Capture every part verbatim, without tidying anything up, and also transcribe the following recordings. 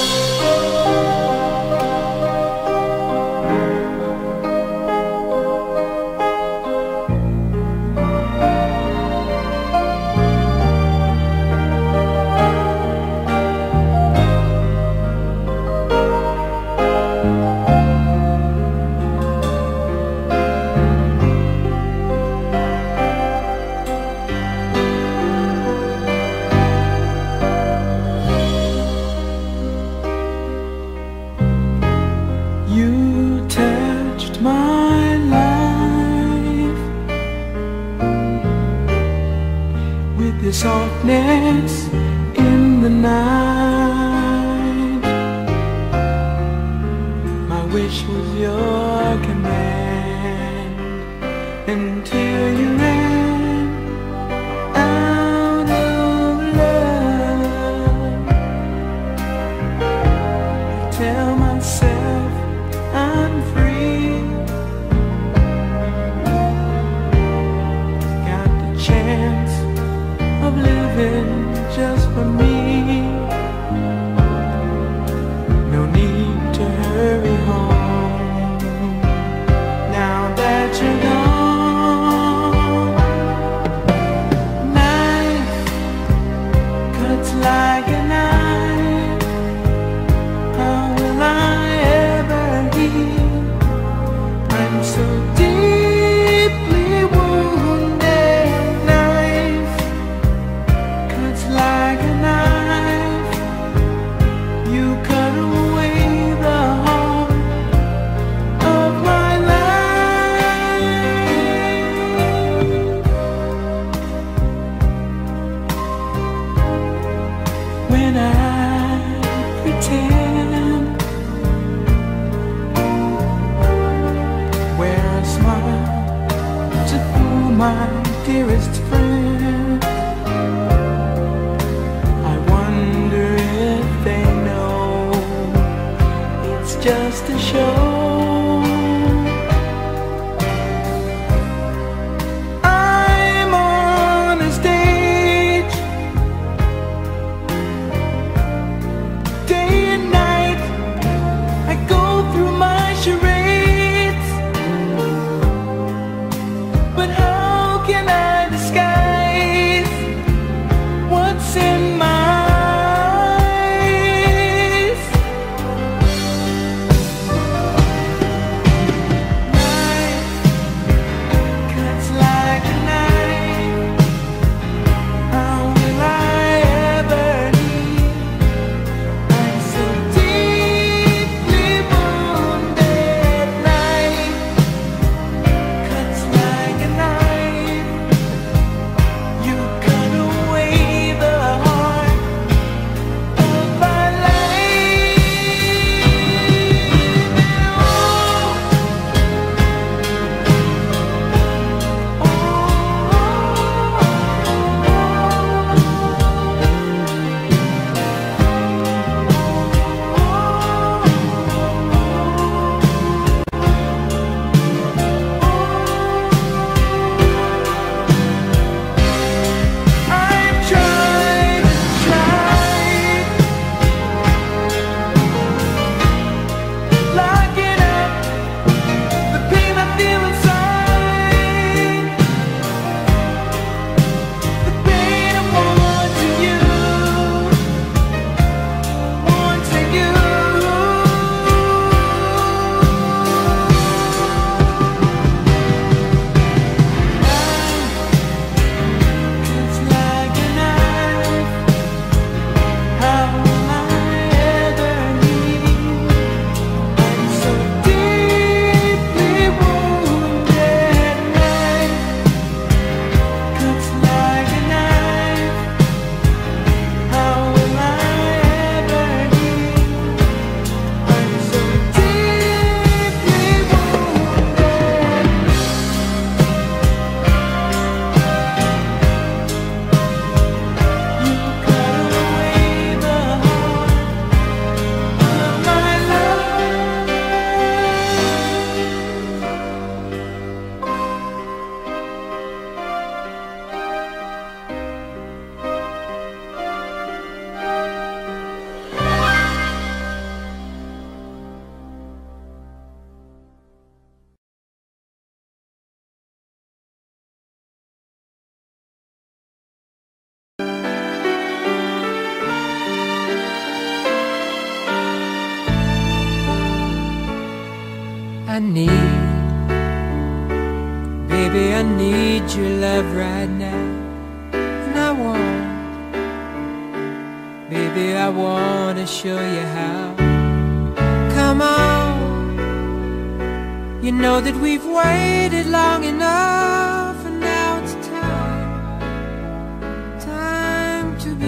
You touched my life with your softness in the night. My wish was your command until you ran out of love. I tell myself I'm free, got the chance of living just for me. No need to hurry home now that you're gone. Knife cuts like a knife. How will I ever heal? I'm so deeply wounded. Knife cuts like a knife. You cut away the heart of my life. When I pretend, wear a smile to fool my dearest friend. I wonder if they know it's just a show. I'm on a stage, day and night. I go through my charades, but how can I disguise what's in my eyes? need, baby, I need your love right now. And I want, baby, I want to show you how. Come on, you know that we've waited long enough, and now it's time, time to be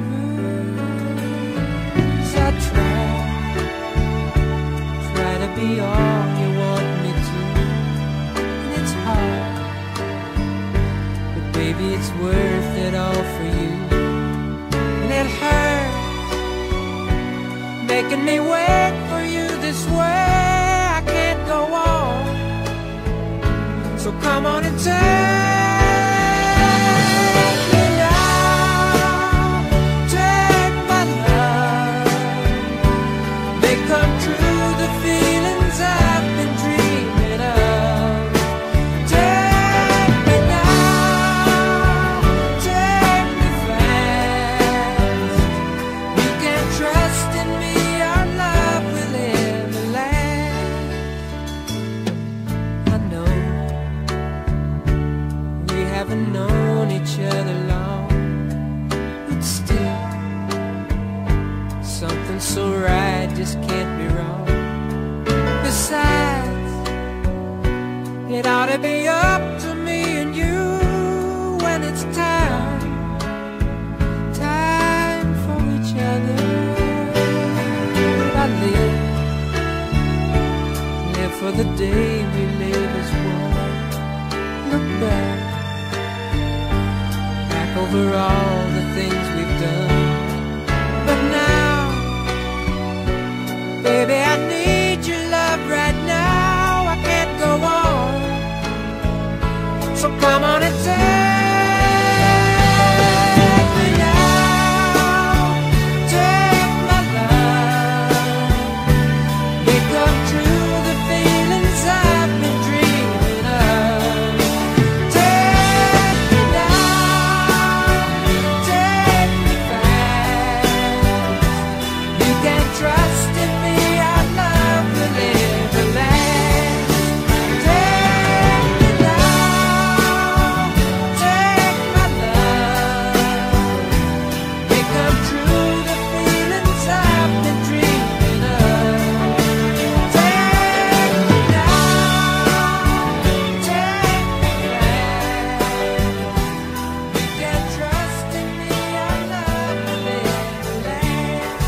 lovers. I try, try to be all you want me to, and it's hard, but baby, it's worth it all for you. And it hurts, making me wait for you this way. I can't go on, so come on and take me now, take my love, make come true the feelings I've been dreaming of. Take me now, take me fast, you can trust in me, our love will ever last. I know we haven't known each other long, but still something so right just can't be wrong. Besides, it ought to be up to me and you when it's time, time for each other. I live, live for the day we live as one. Look back, back over all the things we've done. But now, baby, I need your love right now. I can't go on, so come on and take me now, take my love, make come true the feelings I've been dreaming of. Take me now, take me fast, you can trust in me, our love will ever last. Take me now, take my love, make come true the feelings I've been dreaming of. Take me now, take me fast, you can trust in me, our love will ever last.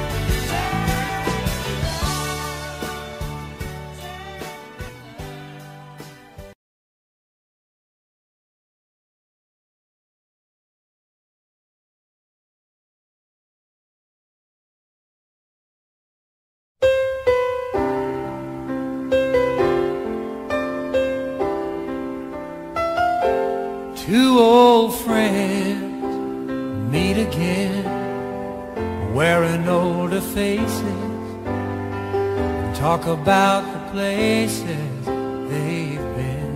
Two old friends meet again, wearing older faces, and talk about the places they've been.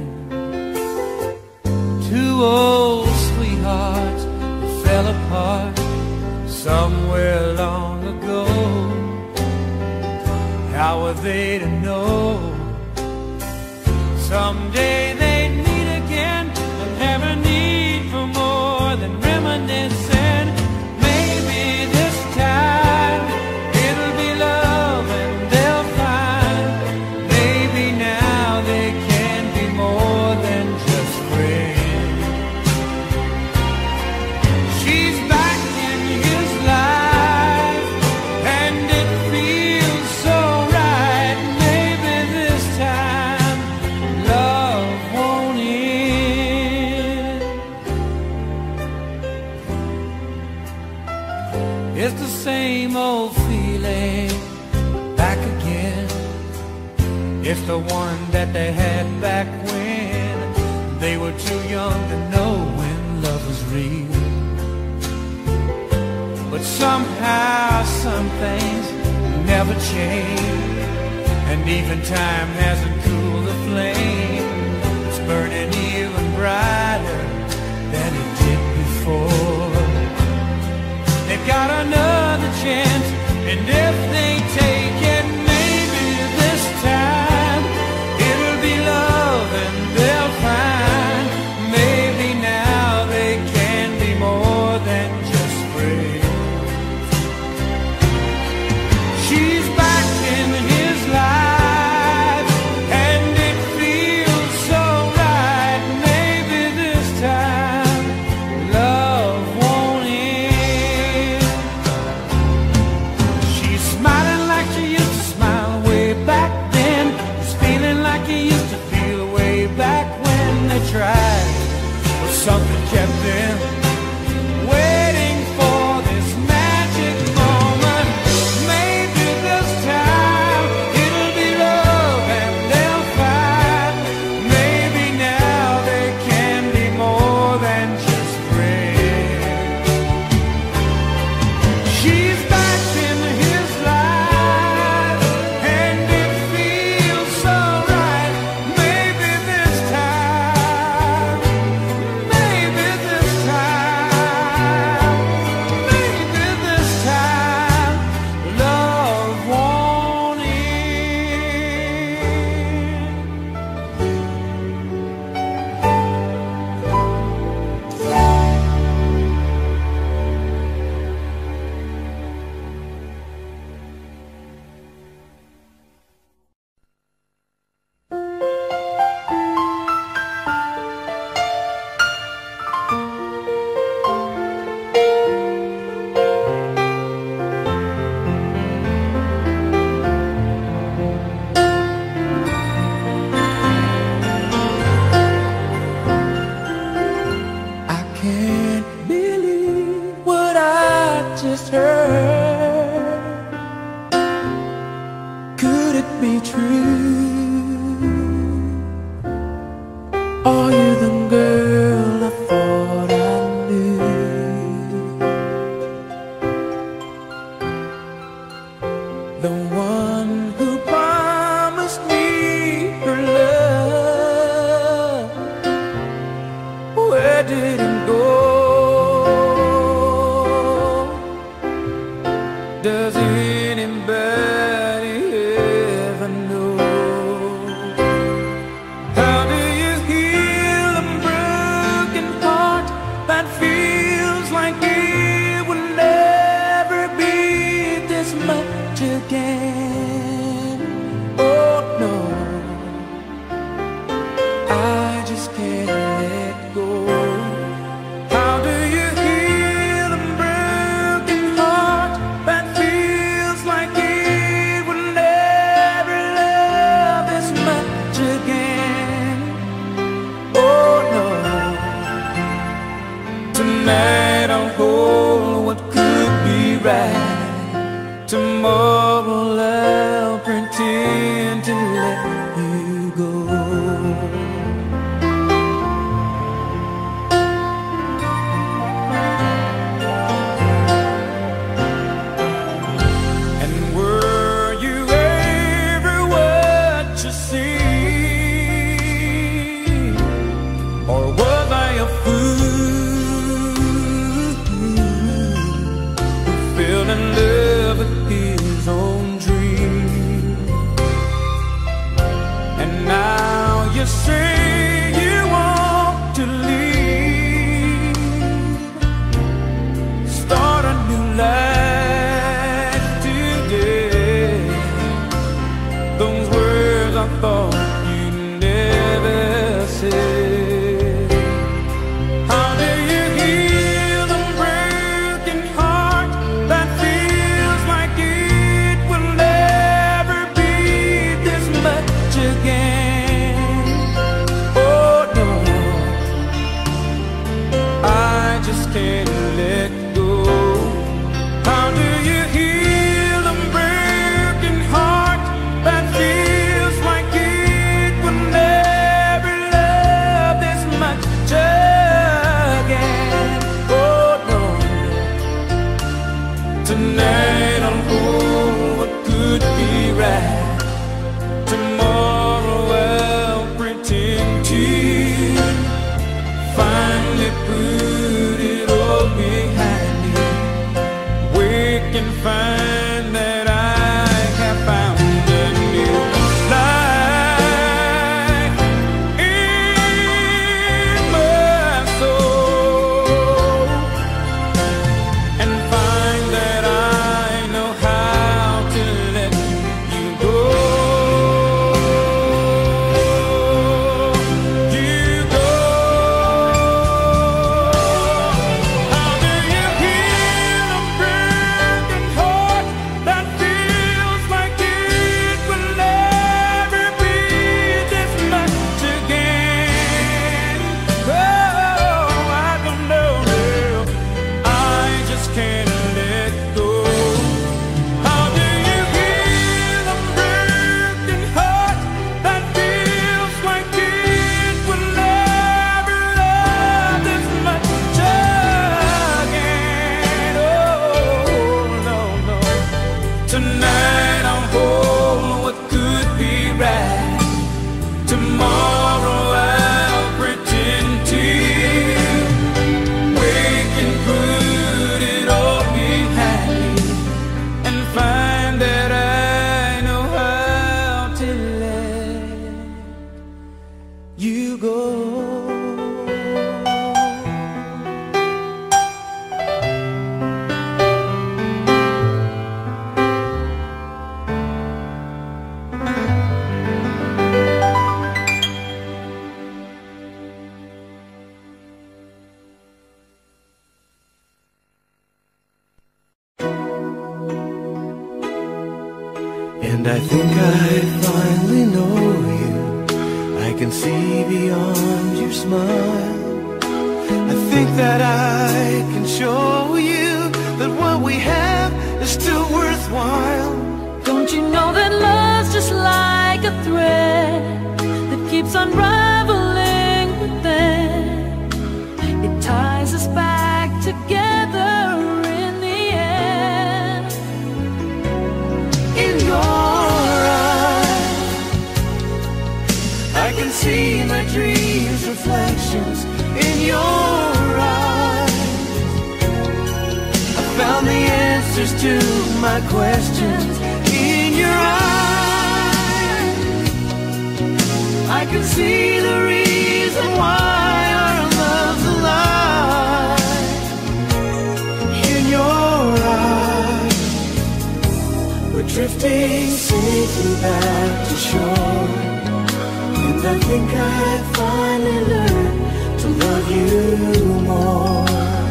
Two old sweethearts who fell apart somewhere long ago. How were they to know someday they'd meet again and have a need for more than reminiscing? Maybe this time it'll be love and they'll find maybe now they can be more than just friends. She's back in his life and it feels so right. Maybe this time love won't end. It's the same old feeling back again. It's the one that they had back when they were too young to know when love was real. But somehow some things never change, and even time hasn't cooled the flame. It's burning even brighter than it did before. They've got another chance, and if they take it, maybe this time the one who promised me her love. Where did it go? Does anybody ever know? How do you heal a broken heart that feels like it will never be this much again? Oh no, I just can't let go. How do you heal a broken heart that feels like it will never love this much again? Oh no, tonight I'll hold what could be right. Tomorrow I'll pretend to let you go. And were you ever what you see? Or was I a fool who fell in love with his own dream? And now you say you want to leave, start a new life today. Those words I thought you'd never say. How do you heal a broken heart that feels like it will never be this much again? Oh no, I just can't let go. How do you heal a broken heart that feels like it will never love this much again? Oh no, tonight I'll hold what could be right. Tomorrow I'll pretend to finally put it all behind me. Wake and find that I have found a new life in my soul, and find that I know how to let you go. You go. How do you heal a broken heart that feels like it will never be this much again? Oh, I don't know, girl. I just can't let go. How do you heal a broken heart that feels like it will never love this much again? Oh no, no. Tonight I'll hold what could be right. Tomorrow I'll pretend to wake and put it all behind me, and find that I know how to let you go. And I think I finally know you. I can see beyond your smile. I think that I can show you that what we have is still worthwhile. Don't you know that love's just like a thread that keeps unraveling within? It ties us back together in the end. It answers to my questions in your eyes. I can see the reason why our love's alive. In your eyes, we're drifting safely back to shore. And I think I finally learned to love you more.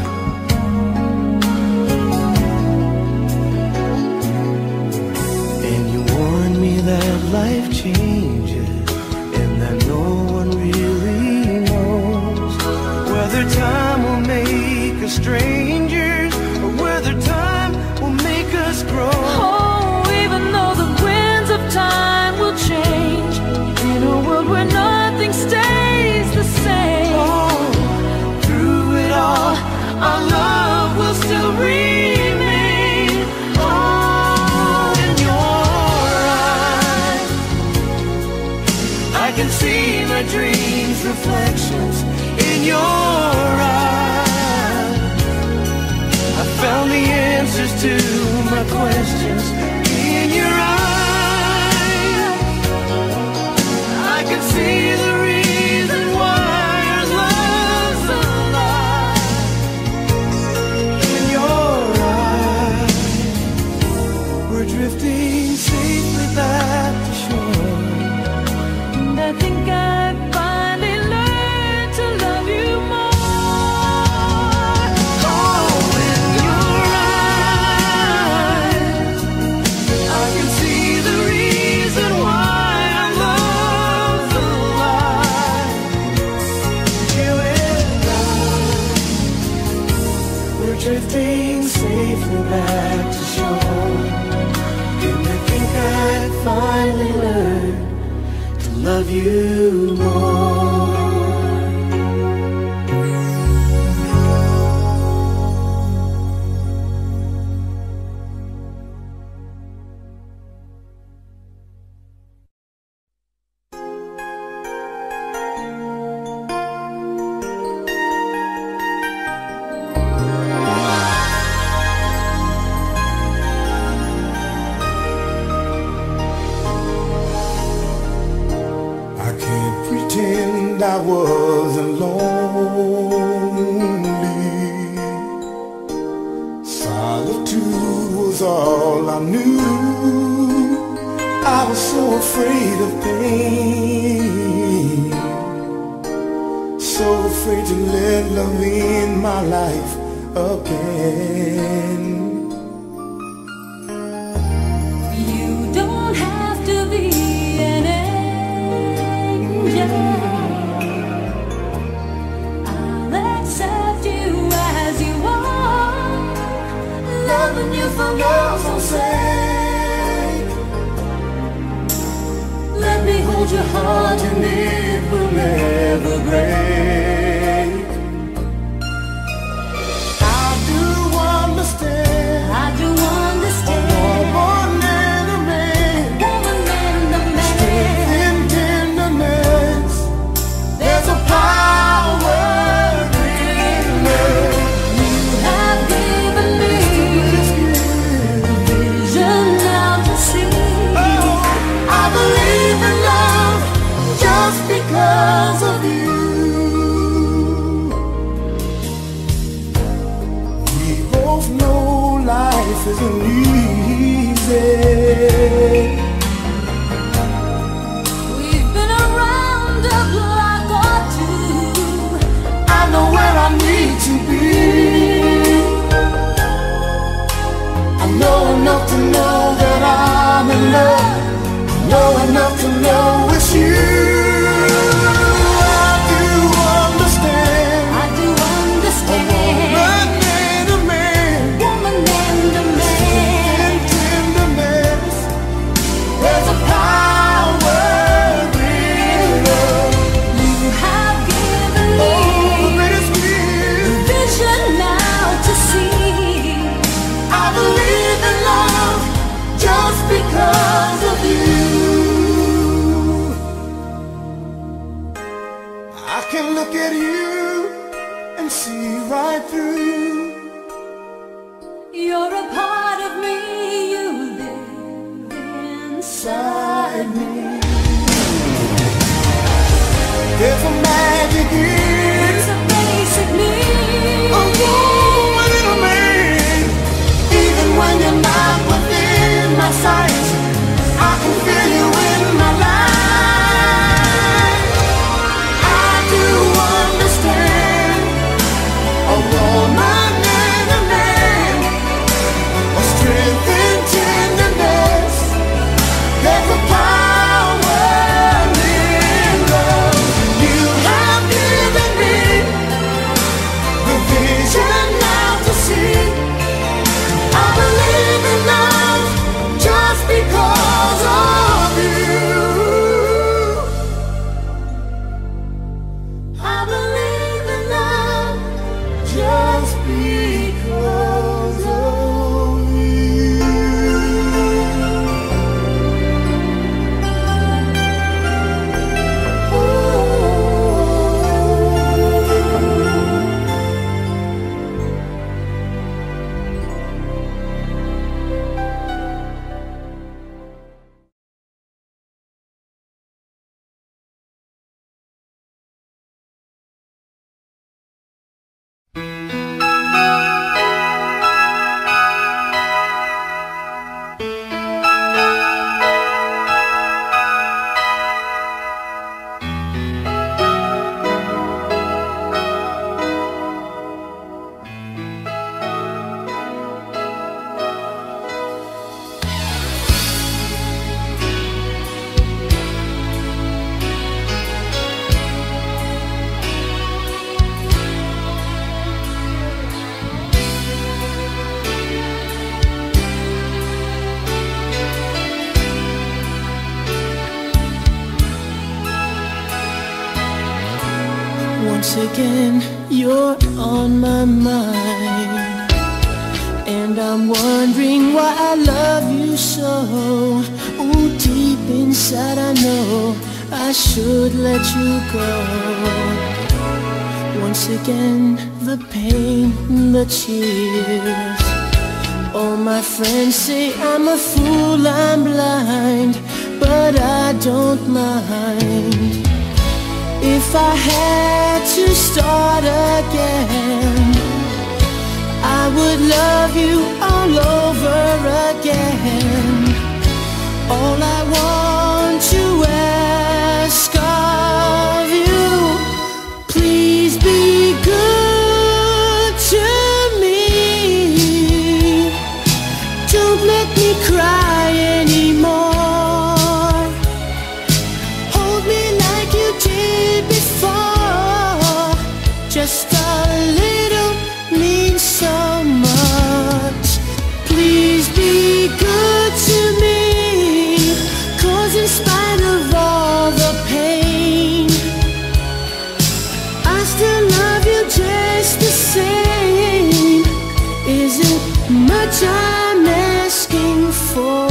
And you warned me that life changes, and that no one really knows whether time will make us strangers or whether time will make us grow. Oh, even though the winds of time will change, in a world where nothing stays the same. Oh, through it all, our love will still remain. Oh, in your eyes, I can see my dreams' reflections in your eyes. I found the answers to my questions in your eyes. I can see the reason why our love's alive. In your eyes, we're drifting safely back to shore. And I think I finally learned to love you more. Oh, in your eyes, I can see the reason why our love's alive. You and I, we're drifting safely back to shore. And I think I finally learned to love you more. I can't pretend I wasn't lonely. Solitude was all I knew. I was so afraid of pain, so afraid to let love in my life again. You don't have to be an angel. I'll accept you as you are, loving you for love's own sake. Let me hold your heart and it will never break. I do understand. I do understand. Woman and a man, Woman and a man, in tenderness, there's a power in love. you have given me the vision now to see. Oh, I believe in love just because of you. We both know life isn't easy. We've been around the block or two. I know where I need to be. I know enough to know that I'm in love. I know enough to know it's you. I do understand. I do understand. Woman and a man, Woman and a man, in tenderness, there's a power in love. you have given Oh, me the greatest gift. vision now to see. I believe in love just because of at me. There's a magic in It's a basic need. a woman in a man. Even when you're not within my sight, I can feel you in my life. I do understand a woman and a man, a strength and tenderness. There's a power in love. You have given me the vision now to see. I believe in love just because of you. I believe in love just because of you. Once again, you're on my mind, and I'm wondering why I love you so. Ooh, deep inside I know I should let you go. Once again, the pain, the tears. All my friends say I'm a fool, I'm blind, but I don't mind. If I had to start again, I would love you all over again. All I want to ask of you, please be good to me. Don't let me cry anymore. Just a little means so much. Please be good to me, 'cause in spite of all the pain, I still love you just the same. Isn't much I'm asking for.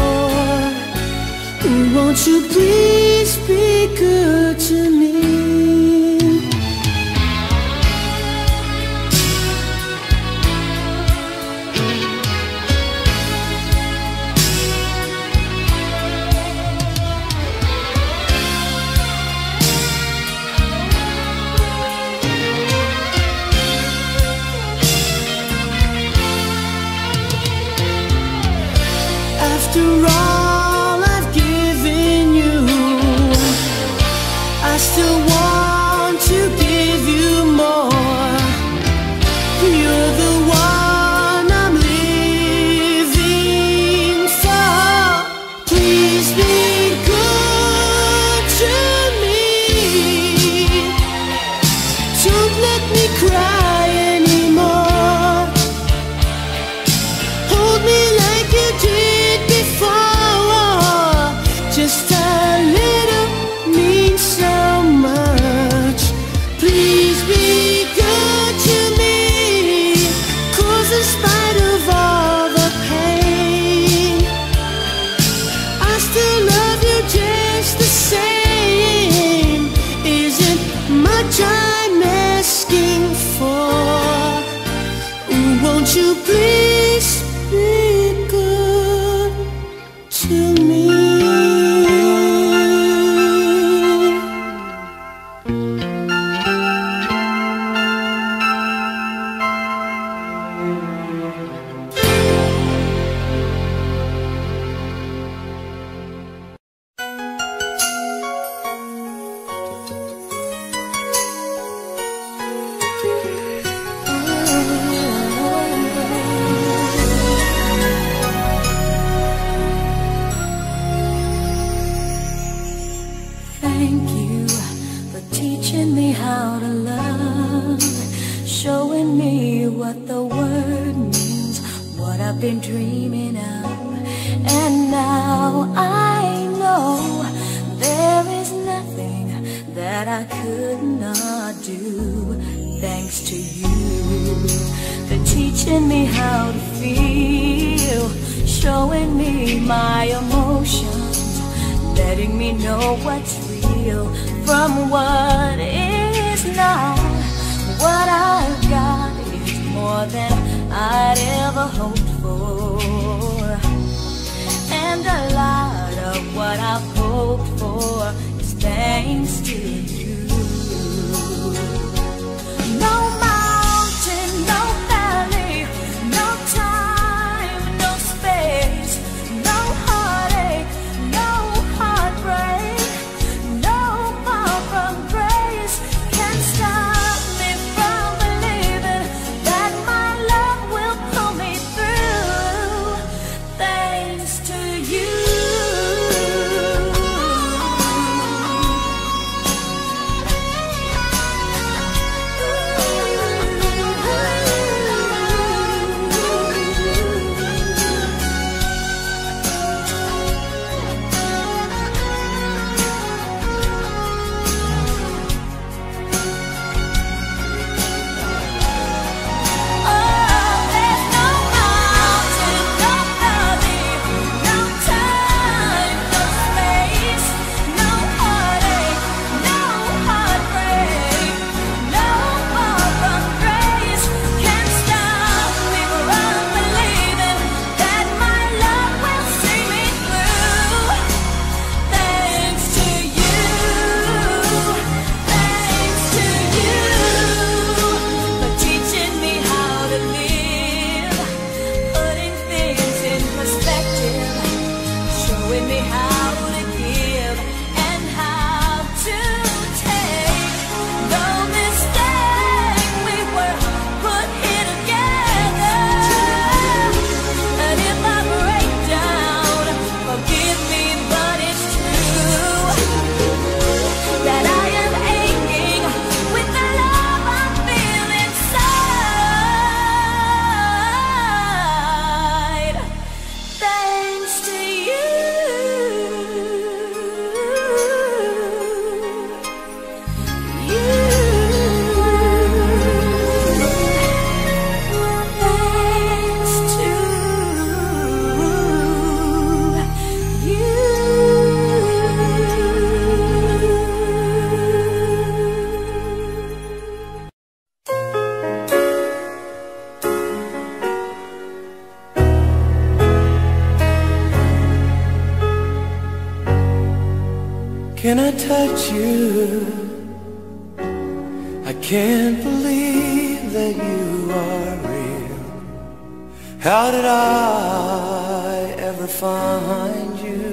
Won't you please be good to me? After all I've given you, I still want to give you more. You're the one I'm living for. Please be good to me. Don't let me cry anymore. Hold me like you did before. been dreaming of. And now I know there is nothing that I could not do. Thanks to you for teaching me how to feel, showing me my emotions, letting me know what's real from what is not. What I've got is more than I'd ever hoped for, and a lot of what I've hoped for is thanks to you. No mountain, no valley, no time, no space, no heartache, no heartbreak, no far from grace can stop me from believing that my love will pull me through. Thanks to you. Can I touch you? I can't believe that you are real. How did I ever find you?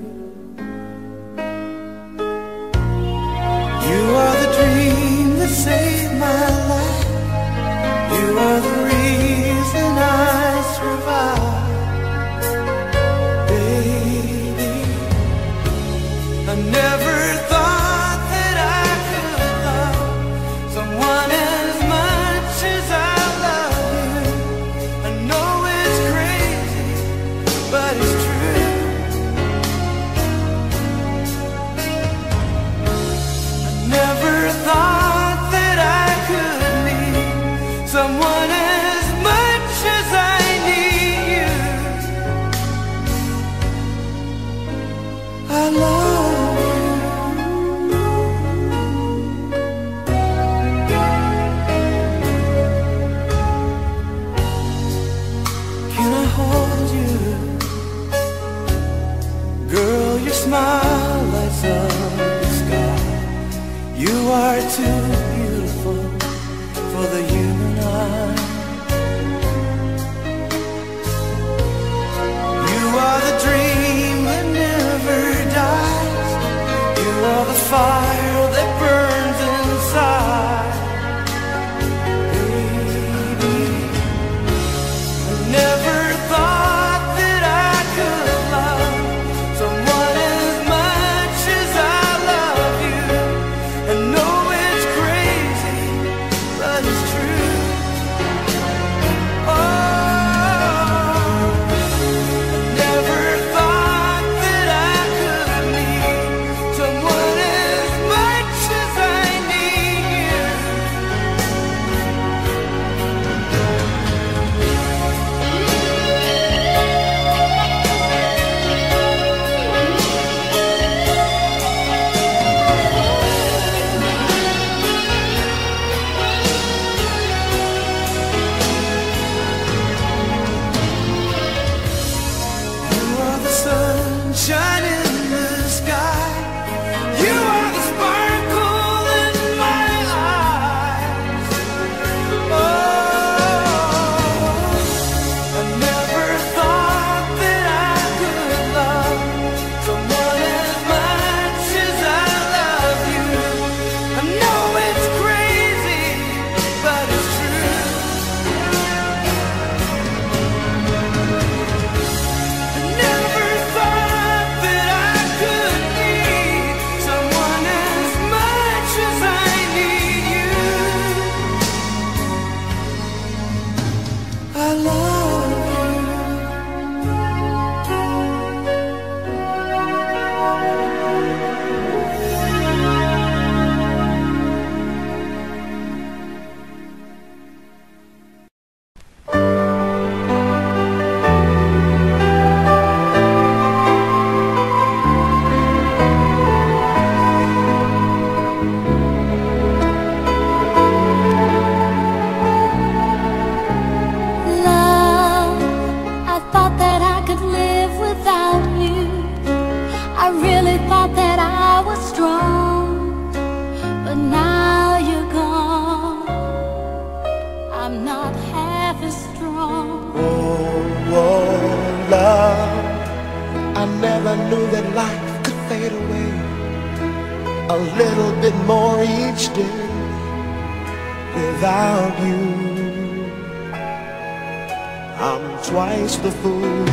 You are the dream that saved my life. You are the reason I survive. Baby, I never thought that I could love someone as much as I love you. I know it's crazy, but it's true. I never thought that I could need someone as much as I need you. I love smile lights up the sky. You are too beautiful for the human eye. You are the dream that never dies. You are the fire that burns inside. Baby, I never thought that I could love someone as much as I love you. I know it's crazy, never knew that life could fade away a little bit more each day without you. I'm twice the fool.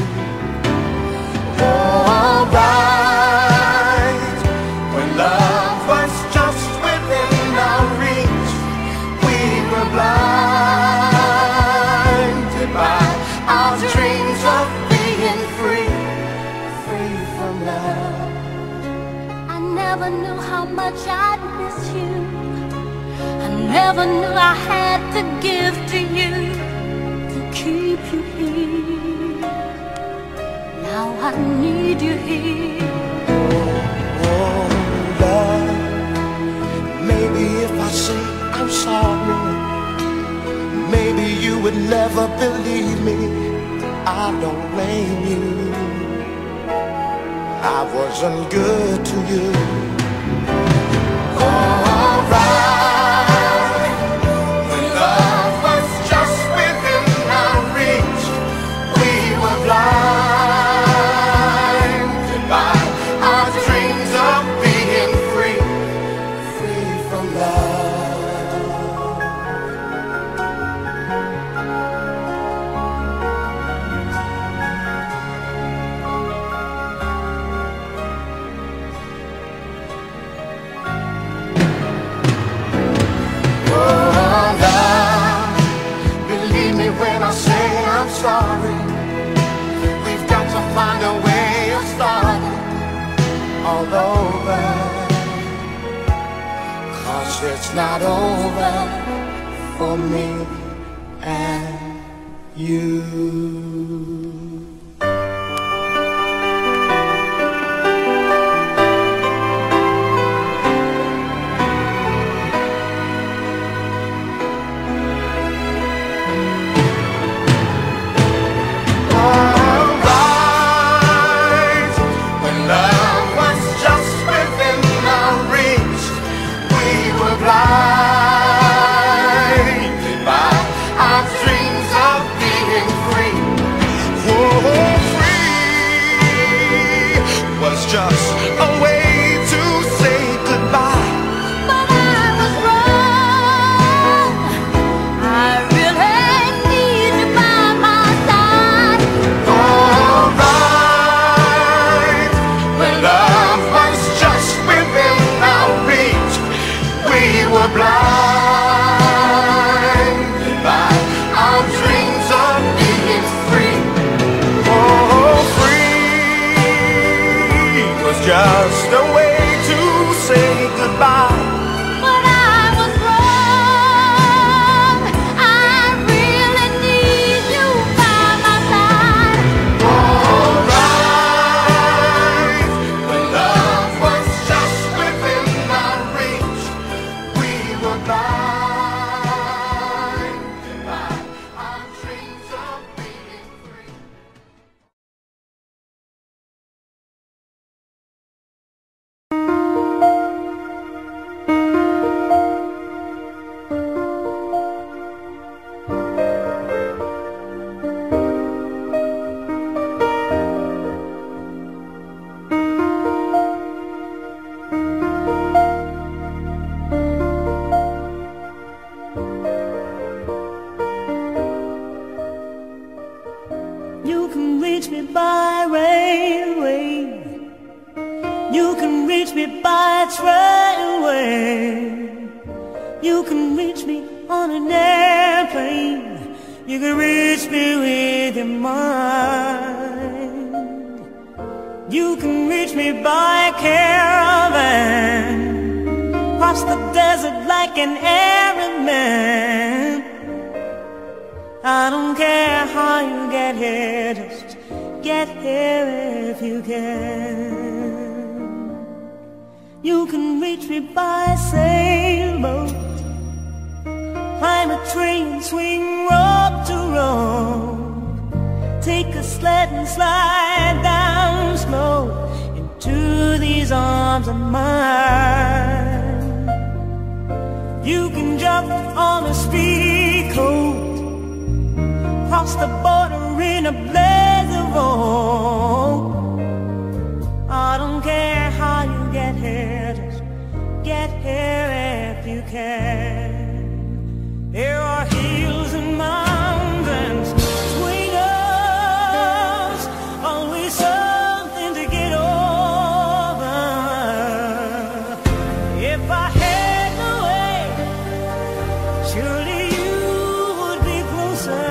Oh, alright. When love was just within our reach, we were blinded by our dreams of being free, free from love. I never knew how much I'd miss you. I never knew I had to give to you to keep you here. Now I need you here. Oh, love, maybe if I say I'm sorry, maybe you would never believe me. I don't blame you. I wasn't good to you. Alright, when love was just within our reach, we were blinded by our dreams of being free, free from love. Sorry, we've got to find a way of starting all over, 'cause it's not over for me and you. Blinded by our dreams of being free. Whoa, free was just a way to say goodbye. But I was wrong. I really need you by my side. Alright, when love was just within our reach, we were blinded by our dreams of being free. Oh, free was just a way to say goodbye. But I was wrong. I really need you by my side. Alright, when love was just within our reach, we were blinded by our dreams of being free. You can reach me by railway. You can reach me by trailway. You can reach me on an airplane. You can reach me with your mind. You can reach me by caravan, cross the desert like an Arab man. I don't care how you get here, just get here if you can. You can reach me by sailboat, climb a train, swing rope to rope, take a sled and slide down slow into these arms of mine. You can jump on a speed coat, cross the border in a blaze of hope, can. There are hills and mountains between us, always something to get over. If I had no way, surely you would be closer.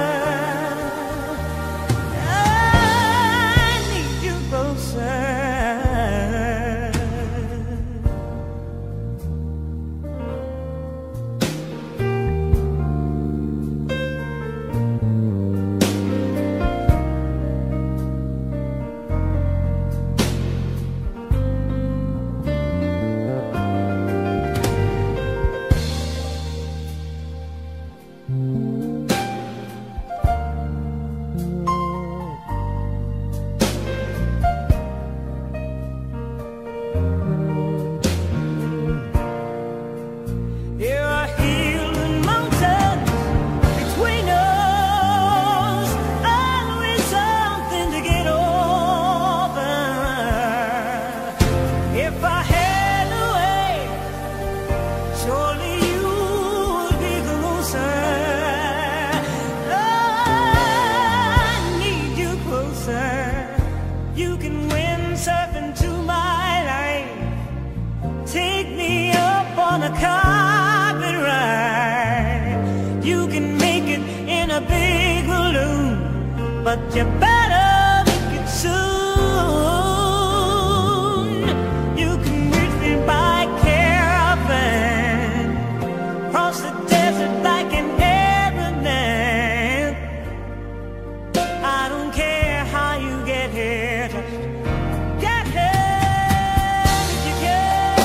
I need you closer. There are hills and mountains between us, always something to get over. If I had a way, surely you would be closer. I need you closer. You can windsurf into my life, take me up on a carpet ride. You can make it in a big balloon, but you better make it soon. You can reach me by caravan, cross the desert like an Arab man. I don't care how you get here, just get here if you can.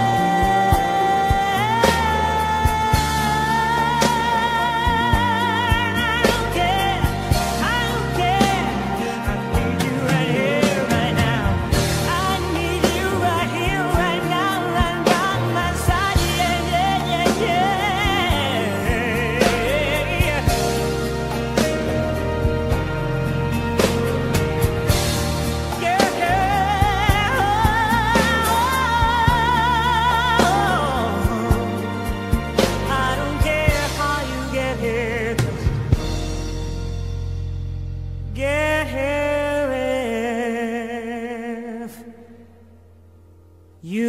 I don't care, I don't care. I need you right here, right now. I need you right here, right now, right by my side. Yeah, yeah, yeah, yeah. I don't care how you get here, just get here if you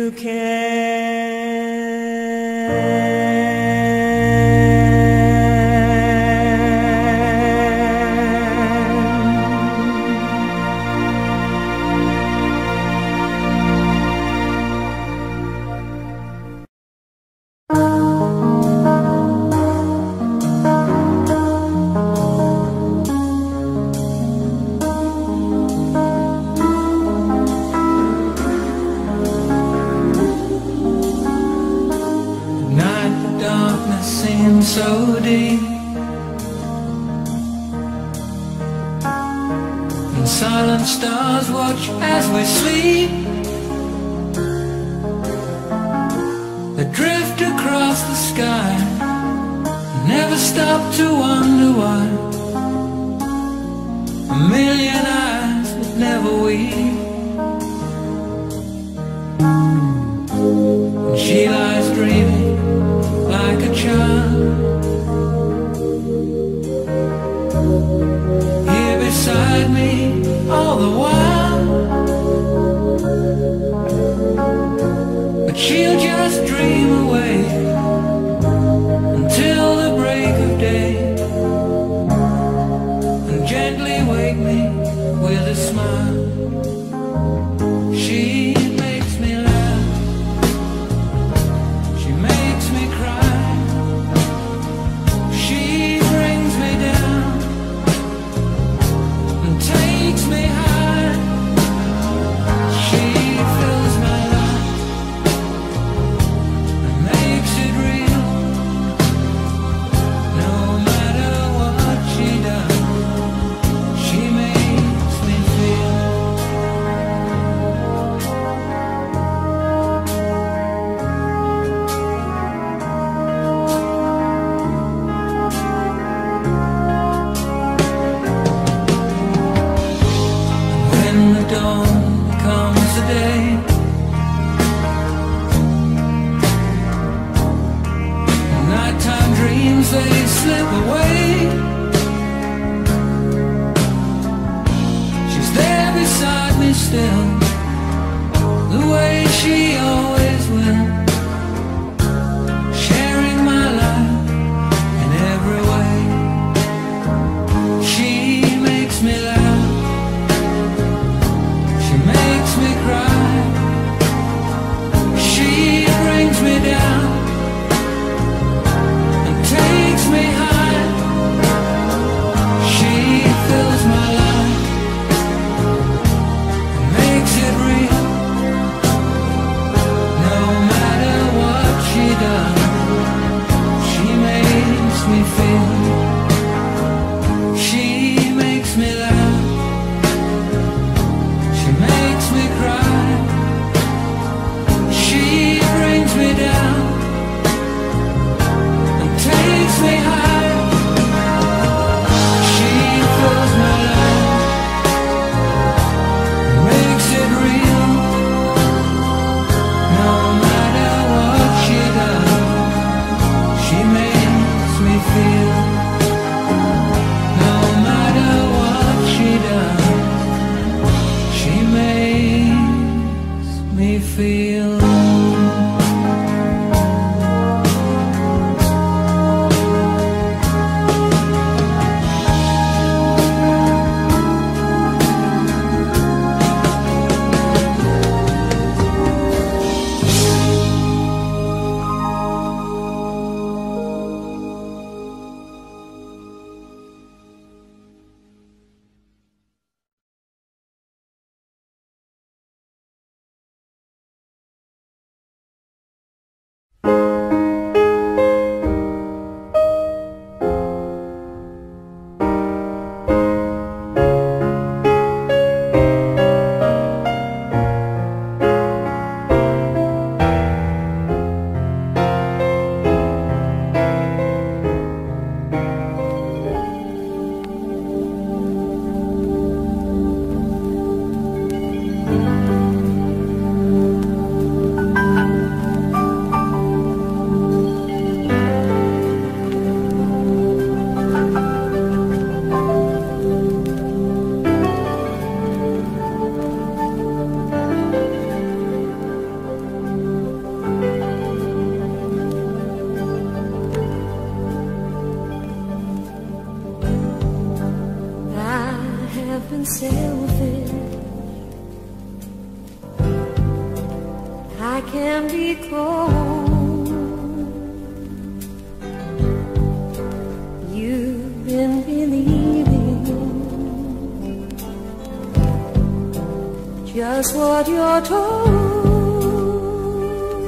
Night, the darkness seems so deep, and silent stars watch as we sleep. They drift across the sky, never stop to wonder why. A million eyes that never weep. And she lies dreaming like a child, here beside me all the while. But she'll just dream away until the break of day. I can be close. You've been believing just what you're told.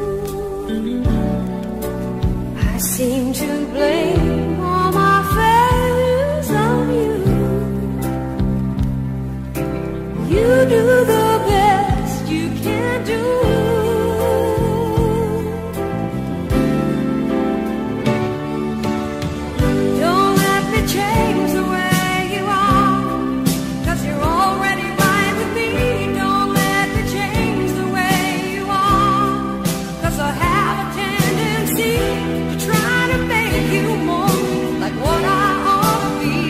I seem to blame all my failures on you. You do the best you can do. Don't let me change the way you are, 'cause you're already right with me. Don't let me change the way you are, 'cause I have a tendency to try to make you more like what I ought to be.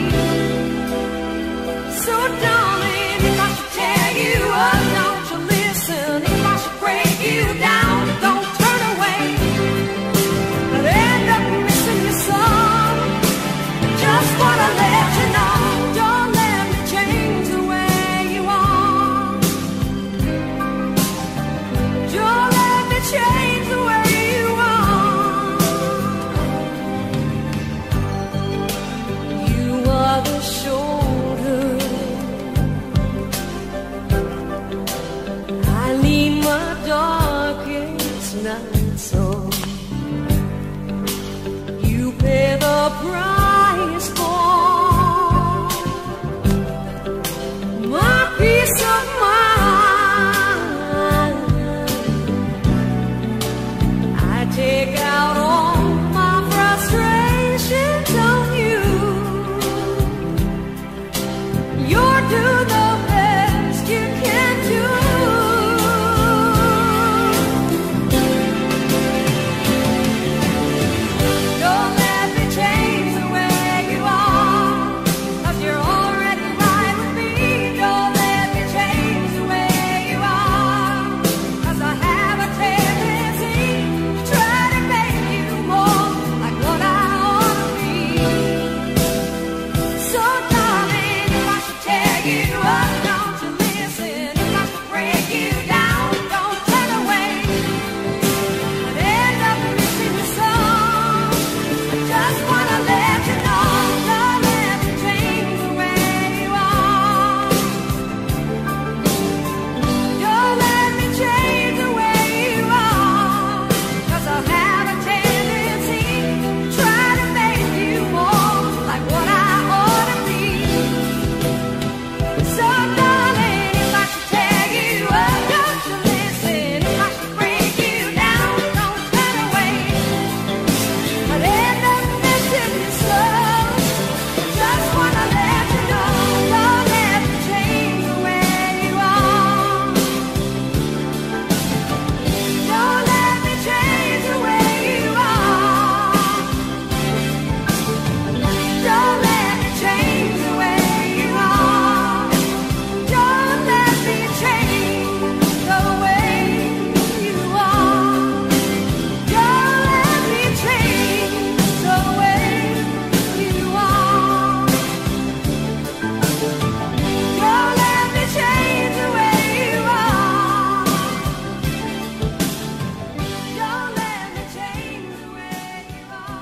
So darling, if I should tear you up, don't you listen. If I should break you down, don't turn away. I'd end up missing your song. Just wanna let you know, don't let me change the way you are. Don't let me change the way you are. You are the shoulder I lean my darkest nights on. You pay the price for my peace of mind. I take out all my frustrations on you. You're doing the best you can do. Don't let me change the way you are, 'cause you're already right with me. Don't let me change the way you are, 'cause I have a tendency to try to make you more like what I ought to be. So darling, if I should tear you up, don't you listen. If I should break you down, don't turn away. I'd end up missing your song. I just wanna let you know, don't let me change the way you are. Don't let me change the way you are, 'cause I have a tendency to try to make you more like what I ought to be. So darling, if I should tear you up, don't you listen. If I should break you down, don't turn away. I'd end up missing you so. Just wanna let you know, don't let me change the way you are. Don't let me change the way you are. Don't let me change the way you are. Don't let me change the way you are. Don't let me change the way you are. Don't let me change the way you are. Don't let me change the way you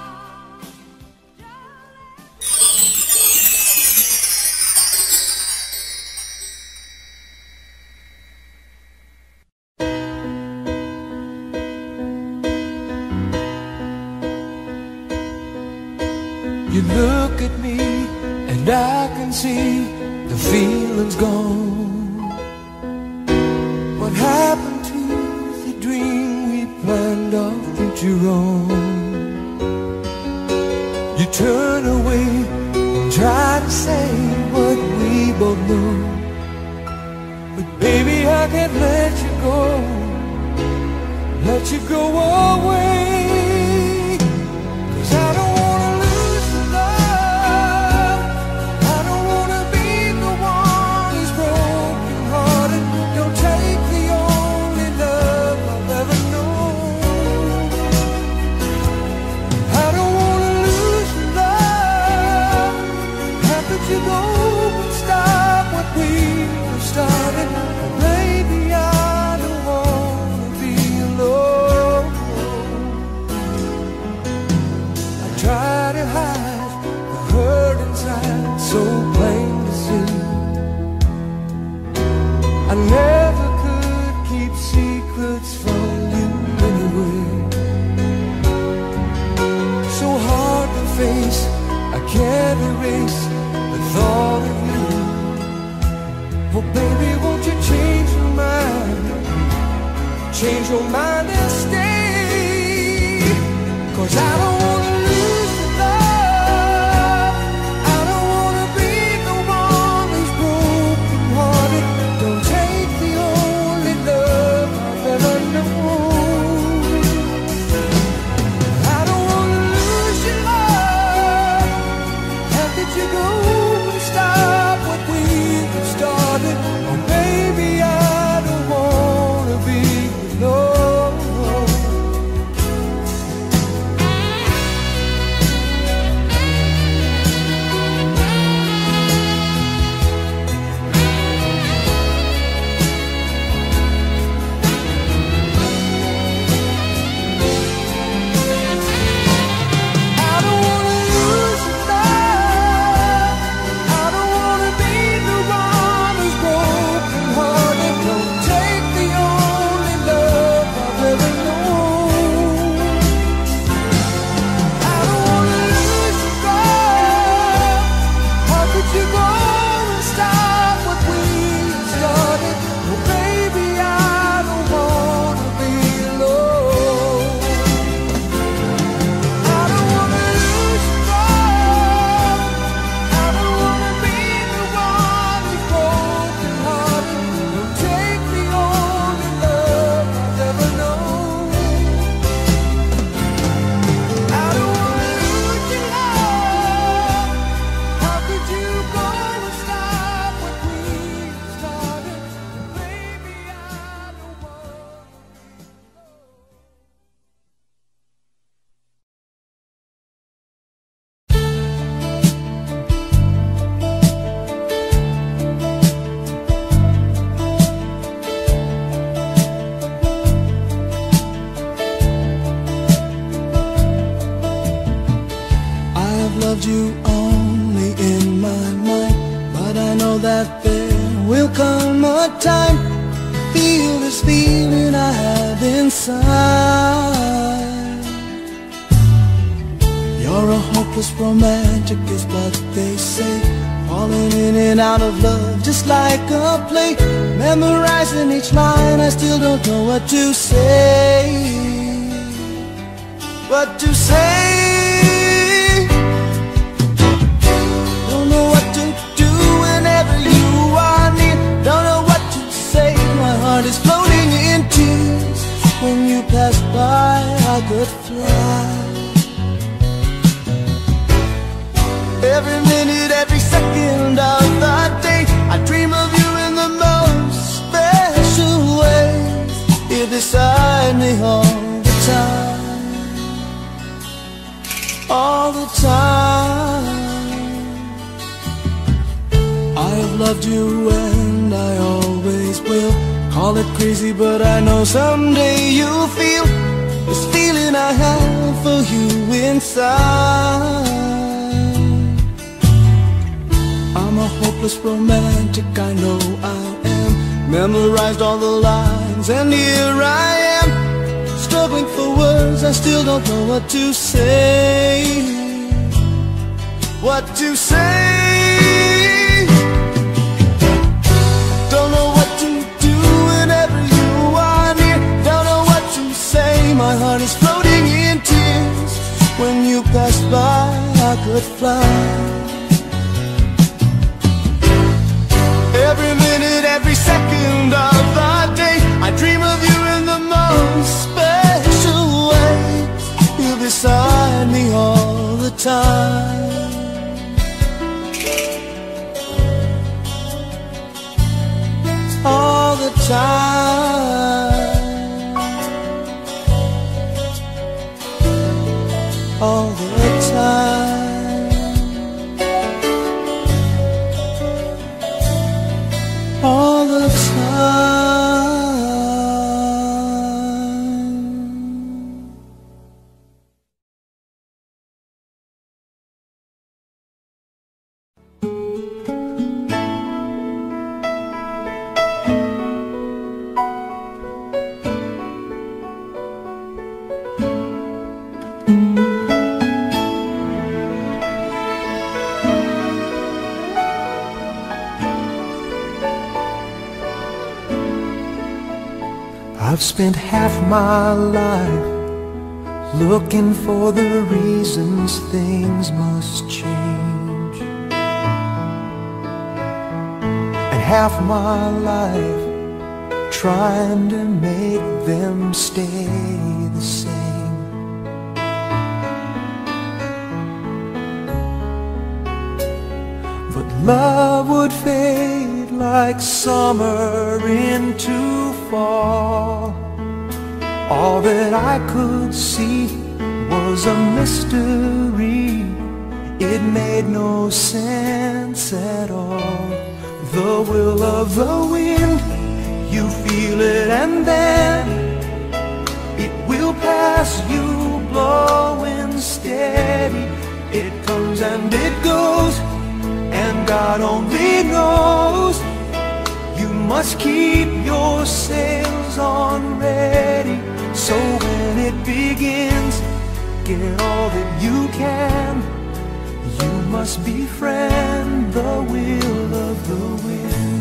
You look at me and I can see the feeling's gone. What happened to the dream we planned our future on? You turn away and try to say what we both know, but baby, I can't let you go, let you go away. 'Cause I don't wanna lose the love, I don't wanna be the one who's broken hearted. Don't take the only love I've ever known. I don't wanna lose the love. How could you go and stop what we started? Maybe I don't wanna be alone. change your mind and stay. 'Cause I don't wanna lose the love. I don't wanna be the one who's broken hearted. Don't take the only love I've ever known. I don't wanna lose your love. How could you go and stop what we've started? Oh baby, I don't wanna be alone. I don't wanna lose your love. I don't wanna be the one who's broken hearted. Don't take the only love I've ever known. I don't wanna lose your love. How could you go and stop what we started? Oh baby, I don't wanna be alone. I don't wanna lose your love. I don't wanna be the one who's broken hearted. Don't take the only love I've ever known. I don't wanna lose your love. How could you go and stop what we started? Baby, I don't wanna. I have loved you only in my mind, but I know that there will come a time. Feel this feeling I have inside. You're a hopeless romantic is what they say, falling in and out of love just like a play. Memorizing each line, I still don't know what to say. What to say? Don't know what to do whenever you are near. Don't know what to say. My heart is floating in tears. When you pass by, I could fly. Every minute, every second of the day, I dream of you in the most special ways. You're beside me all the time, all the time. I have loved you and I always will. Call it crazy, but I know someday you'll feel this feeling I have for you inside. I'm a hopeless romantic, I know I am. Memorized all the lines and here I am, struggling for words, I still don't know what to say. What to say? Don't know what to do whenever you are near. Don't know what to say, my heart is floating in tears. When you pass by, I could fly. Every minute, every second of the day, I dream of you in the most special ways. You're beside me all the time, all the time, all the time, all the time. I've spent half my life looking for the reasons things must change, and half my life trying to make them stay the same. But love would fade like summer into fall. All that I could see was a mystery. It made no sense at all. The will of the wind, you feel it and then it will pass you, blowing steady. It comes and it goes, and God only knows. You must keep your sails on ready, so when it begins, get all that you can. You must befriend the will of the wind.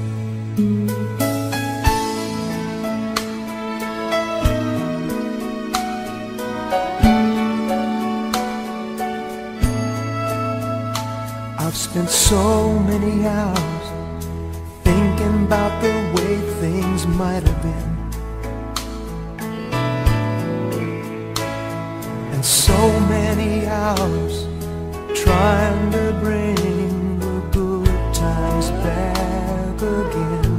I've spent so many hours thinking about the way things might have been, and so many hours trying to bring the good times back again.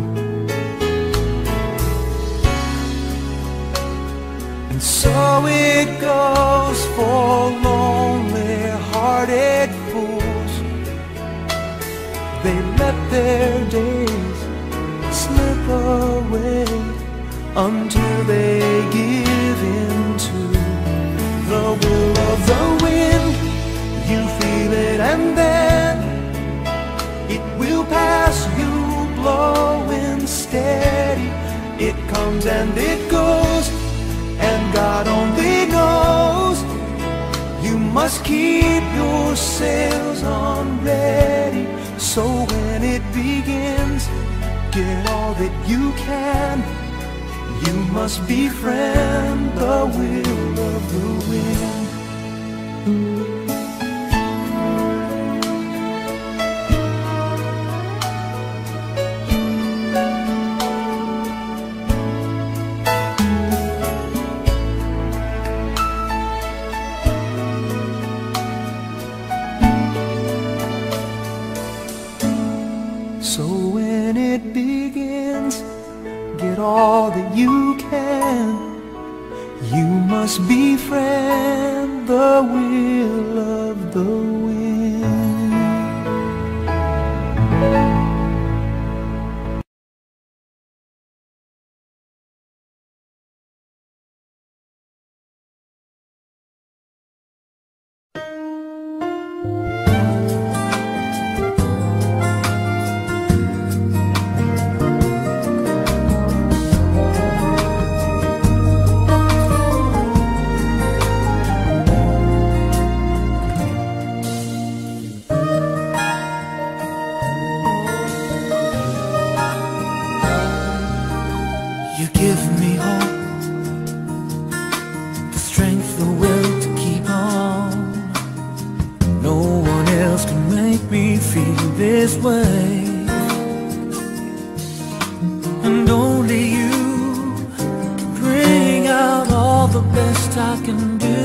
And so it goes for lonely-hearted fools. They let their days slip away until they give in to the will of the wind. You feel it and then it will pass you, blowing steady. It comes and it goes, and God only knows. You must keep your sails on ready, so when it begins, get all that you can. You must befriend the will of the wind. So when it begins, get all that you can. You must befriend the will of the wind. You give me hope, the strength, the will to keep on. No one else can make me feel this way, and only you can bring out all the best I can do.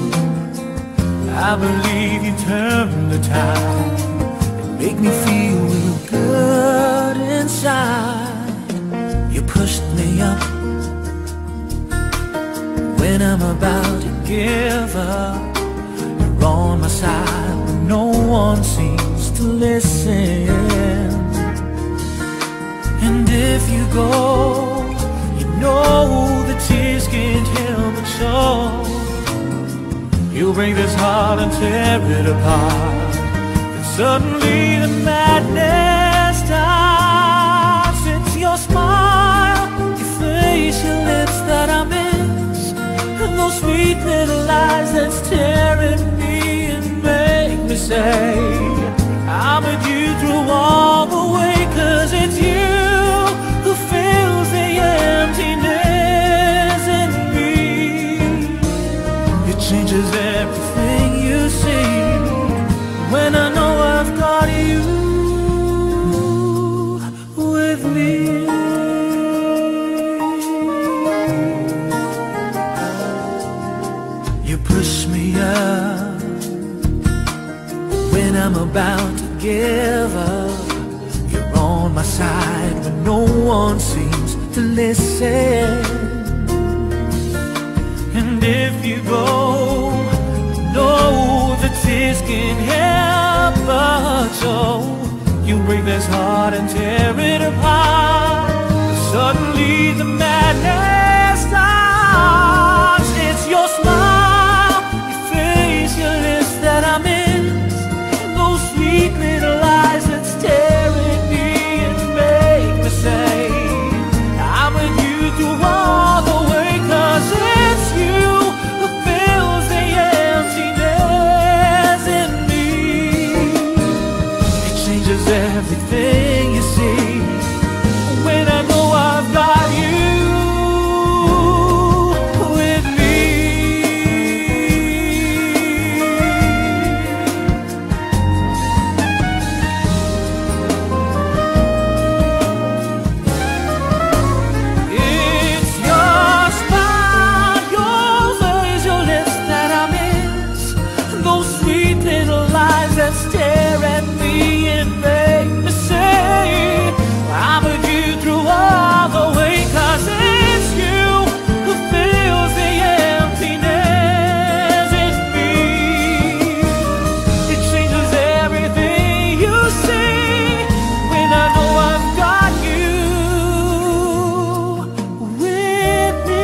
I believe you turn the tide and make me feel real good inside. You pushed me up when I'm about to give up. You're on my side when no one seems to listen. And if you go, you know the tears can't help but show. You'll break this heart and tear it apart, and suddenly the madness starts. It's your smile, your face, your lips that I miss, and those sweet little lies that stare at me and make me say I'm with you through all the way. 'Cause it's you who fills the emptiness. give up. You're on my side when no one seems to listen. And if you go, know that tears can't help but show. You break this heart and tear it apart. Suddenly the madness starts. It's your smile, your face, your lips that I miss. Those sweet little lies that stare at me and make me say I'm with you through all the way. 'Cause it's you who fills the emptiness in me. It changes everything you see when I know I've got you with me. It's your smile, your face, your lips that I miss. Those sweet little lies that stare at me and make me say I'm with you through all the way. 'Cause it's you who fills the emptiness in me. It changes everything you see when I know I've got you with me.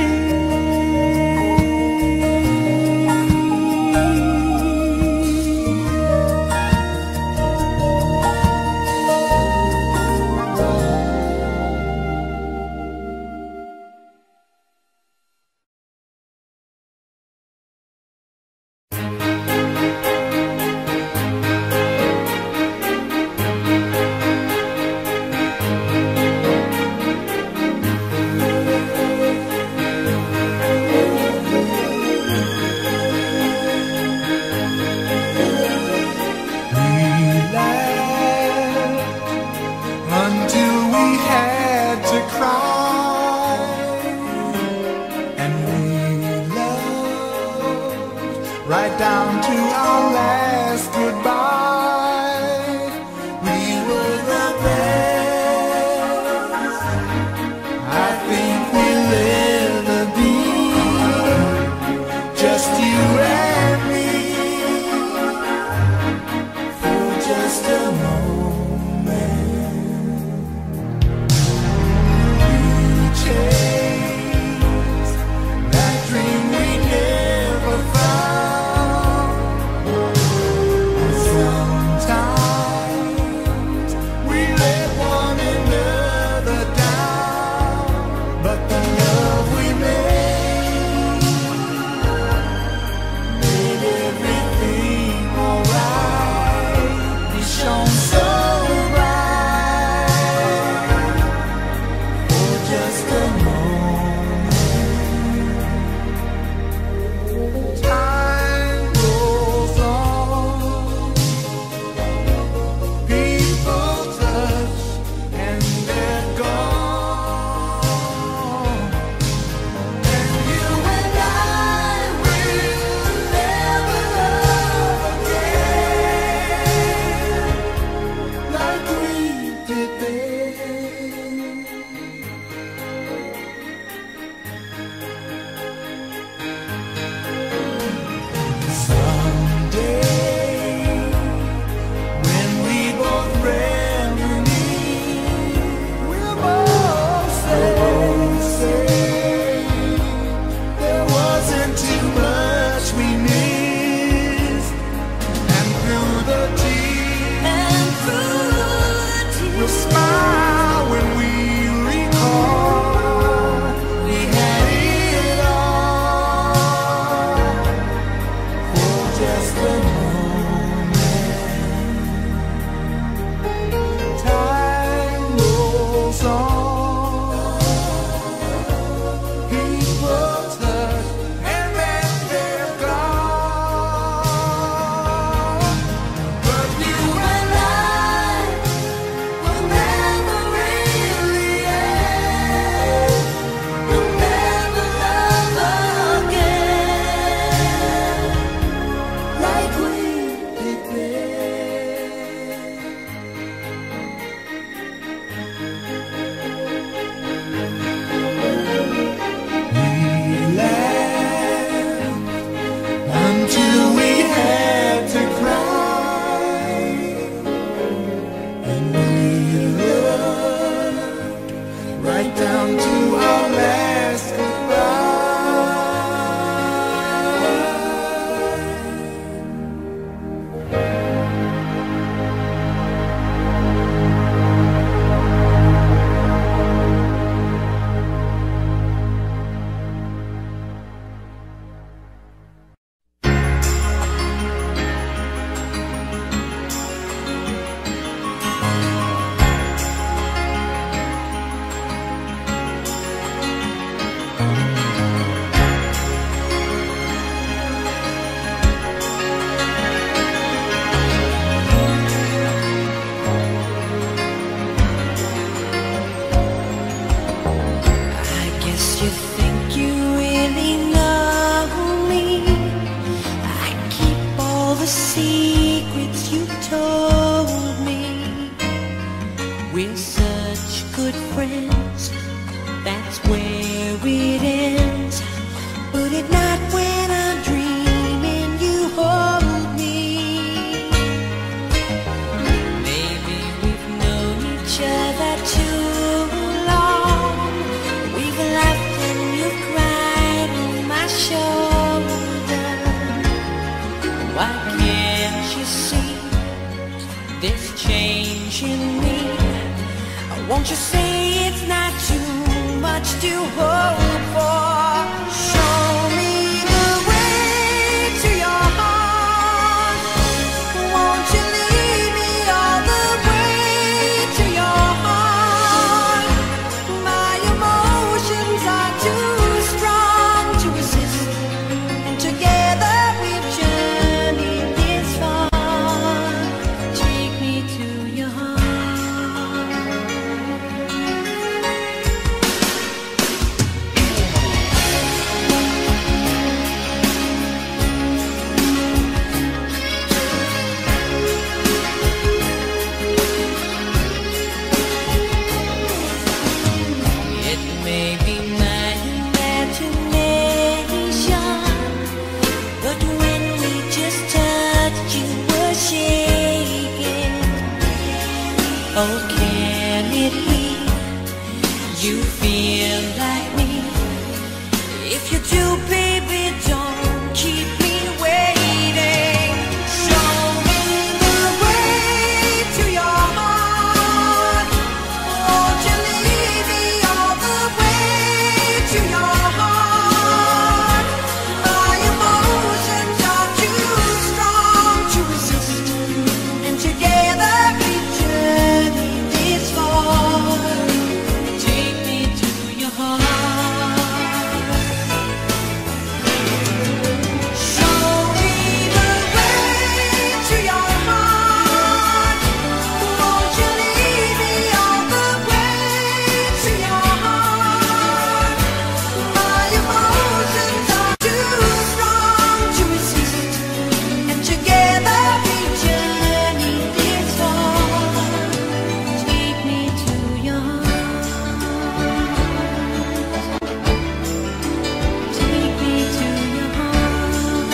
Until we had to cry, and we loved right down to our last goodbye. We were the best I think we'll ever be, just you and me, for just a moment. That dream we never found. you think you really know me? I keep all the secrets you told me. We're such good friends, that's where it ends. But at night when I'm dreaming, you hold me. Maybe we've known each other too long. We've laughed and you've cried on my shoulder. Why can't you see this change in me? Won't you say it's not too much to hope for? Show me the way to your heart. Won't you lead me all the way to your heart? My emotions are too strong to resist, and together we've journeyed this far. Take me to your heart. It may be my imagination, but when we just touched, you were shaking. Oh, can it be you feel like me? If you do, baby, don't keep me waiting. Show me the way to your heart. Won't you lead me all the way to your heart? My emotions are too strong to resist, and together we journey this far. Take me to your heart. Show me the way to your heart. Won't you lead me all the way to your heart? My emotions are too strong to resist, and together we journey this far. Take me to your heart. Take me to your heart.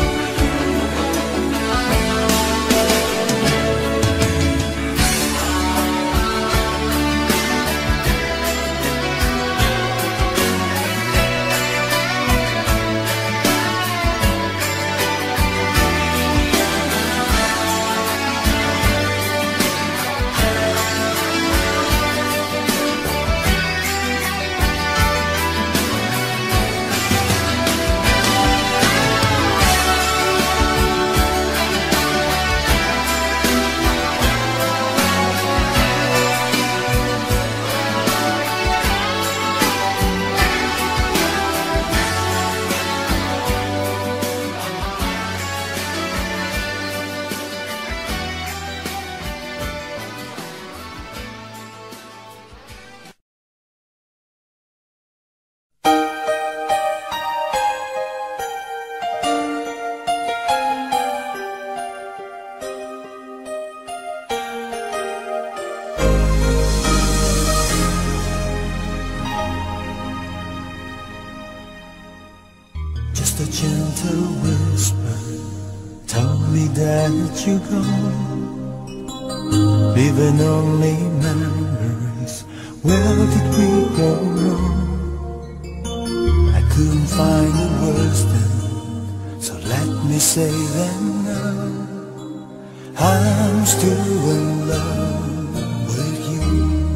Just a gentle whisper told me that you gone, leaving only memories. Where did we go wrong? I couldn't find the words then, so let me say them now. I'm still in love with you.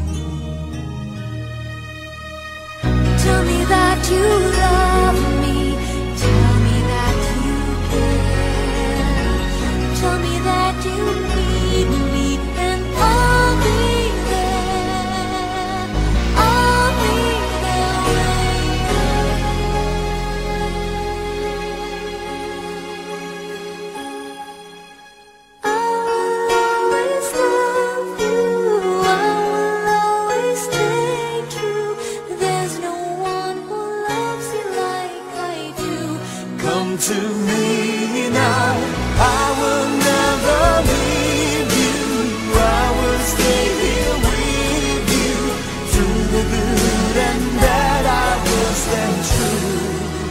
Tell me that you love me. Tell me that you care. Tell me that you need me, and I'll be there. I'll be there waiting. I will always love to me now. I will never leave you. I will stay here with you through the good and bad. I will stand true.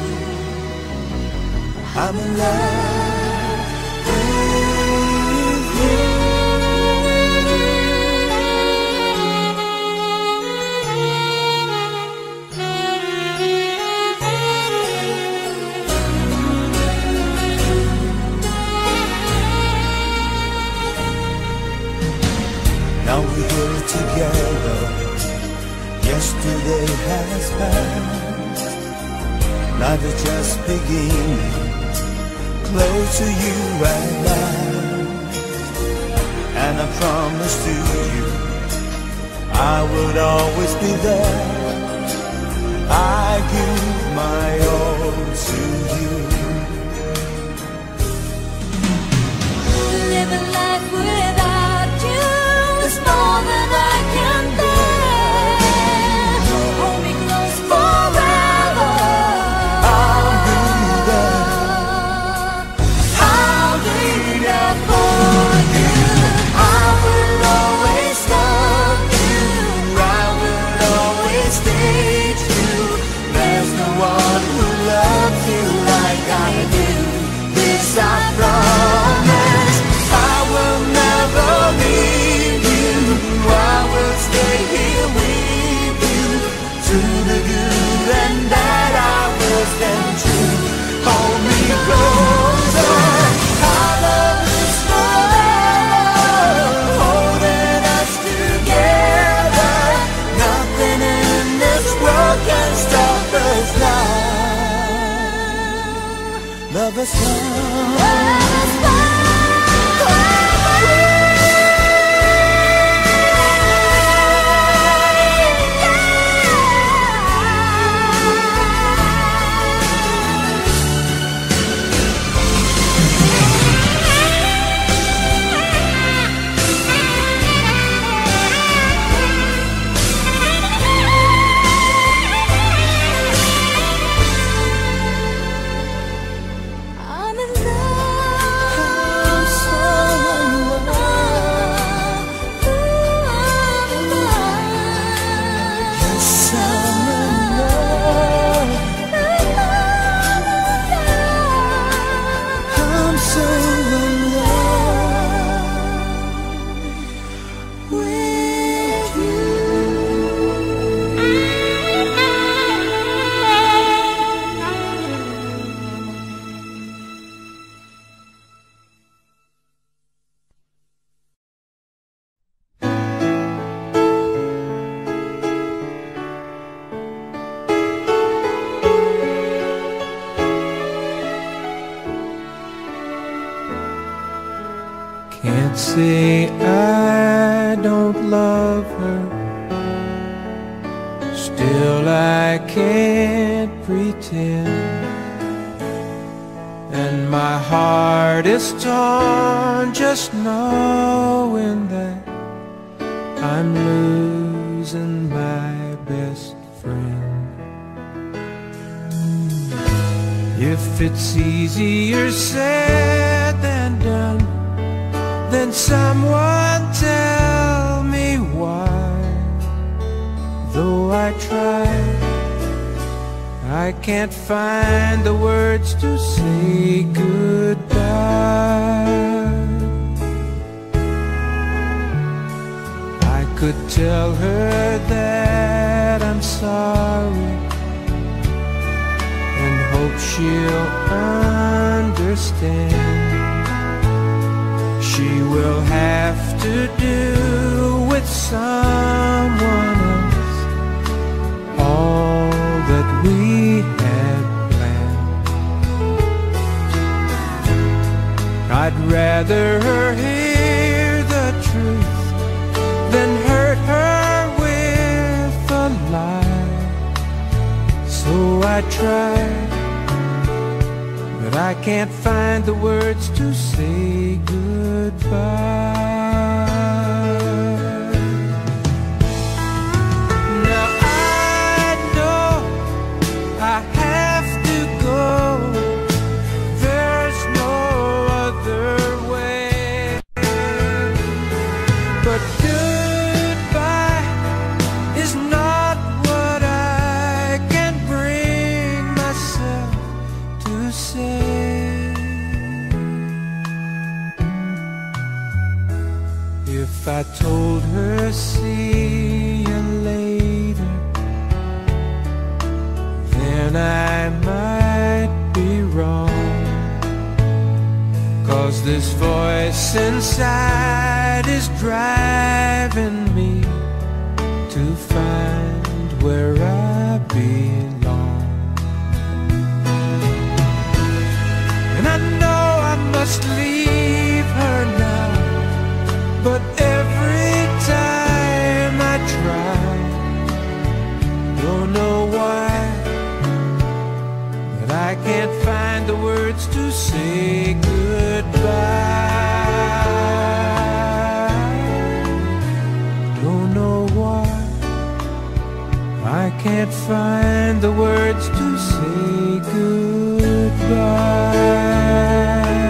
I'm in love with you. Now we're here together. Yesterday has passed. Life is just beginning. Close to you right now. And I promise to you I would always be there. I give my all to you. Living life without you is more than I can bear. Hold me close forever. I'll be there. I'll be there for you. I will always love you. I will always stay true. There's no one who loves you like I do. This I promise. I will never leave you. I will stay here with you. Through the good and bad I will stand true. Hold me closer. Our love is forever, holding us together. Nothing in this world can stop us now. Love us now. I'm in love. I'm so in love. Ooh, I'm in love. Yes, I'm in love. I'm so in love with you. Can't say I don't love her. Still I can't pretend. And my heart is torn just knowing that I'm losing my best friend. If it's easier said than done, then someone tell me why. Though I try, I can't find the words to say goodbye. I could tell her that I'm sorry and hope she'll understand. She will have to do with someone else all that we had planned. I'd rather her hear the truth than hurt her with a lie. So I try, but I can't find the words to say goodbye. Now I know I have to go, I told her see you later, then I might be wrong. 'Cause this voice inside is driving me to find where I belong. And I know I must leave her now, but every time I try, don't know why, but I can't find the words to say goodbye. Don't know why, I can't find the words to say goodbye.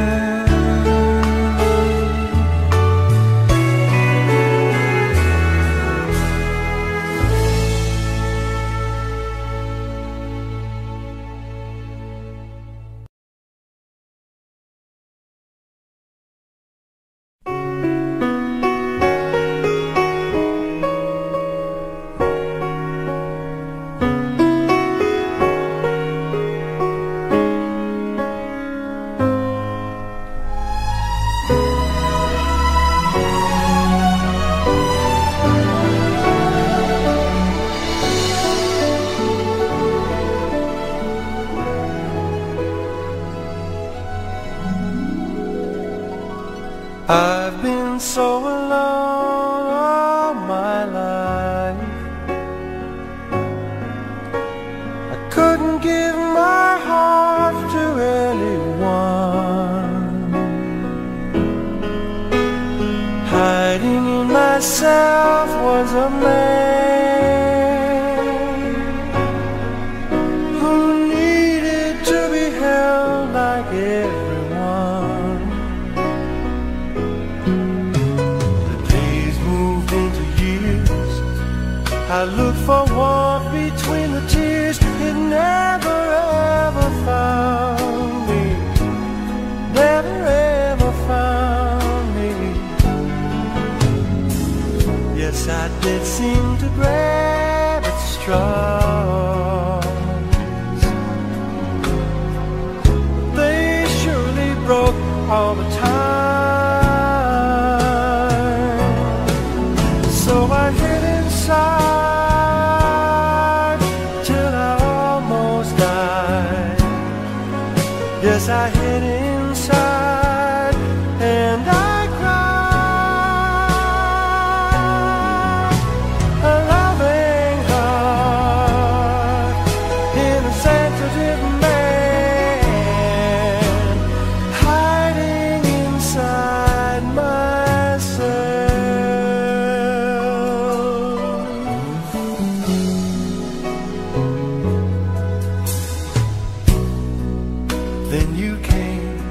I've been so alone all my life, I couldn't give my heart to anyone. Hiding in myself was a man who needed to be held like everyone. I looked for warmth between the tears, it never ever found me, never ever found me. Yes, I did seem to grab at straws, but they surely broke all the time. So I hid inside Yes, I hid inside and I cried. A loving heart in a sensitive man, hiding inside myself. Then you came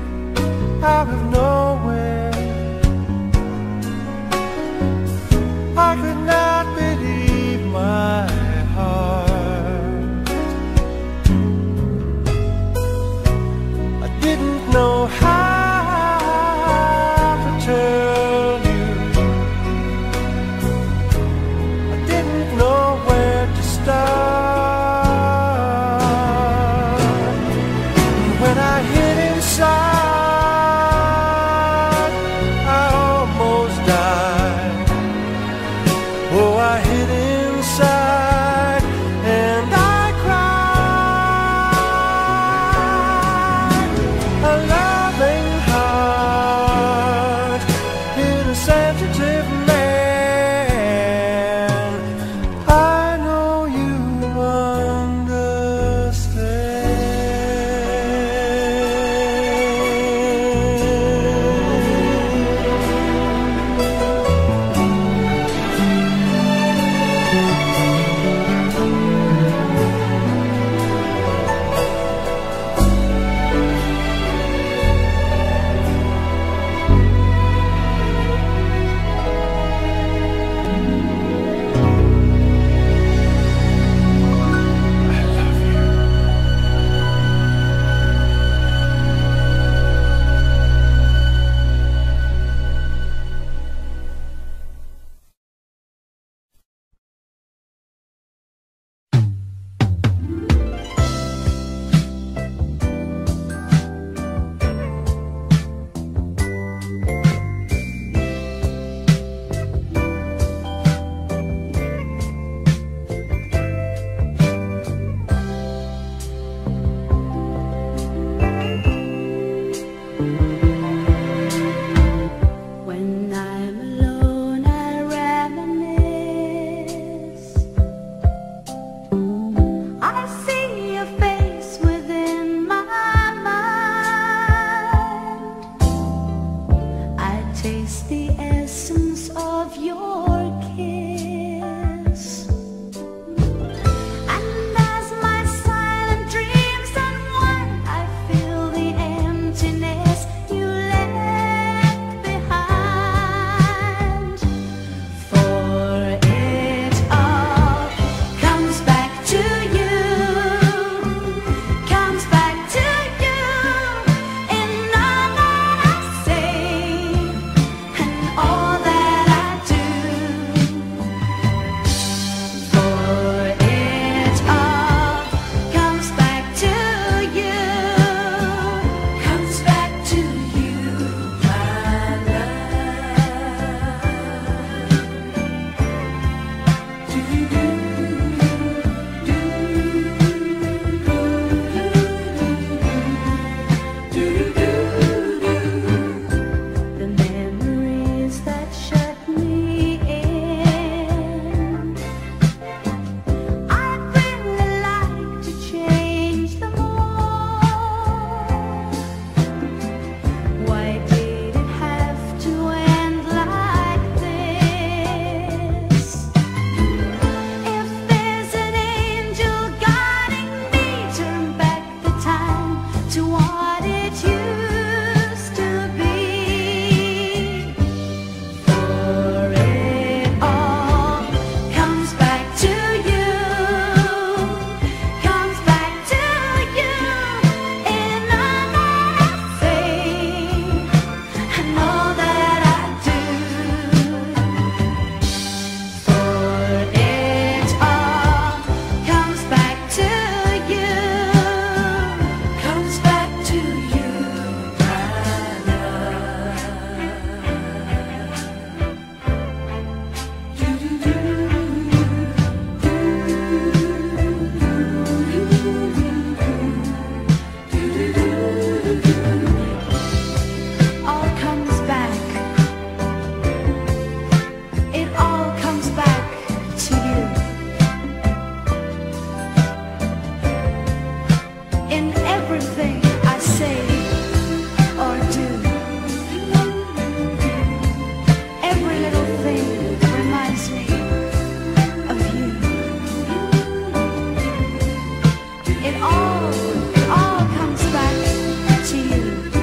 all, it all comes back to you.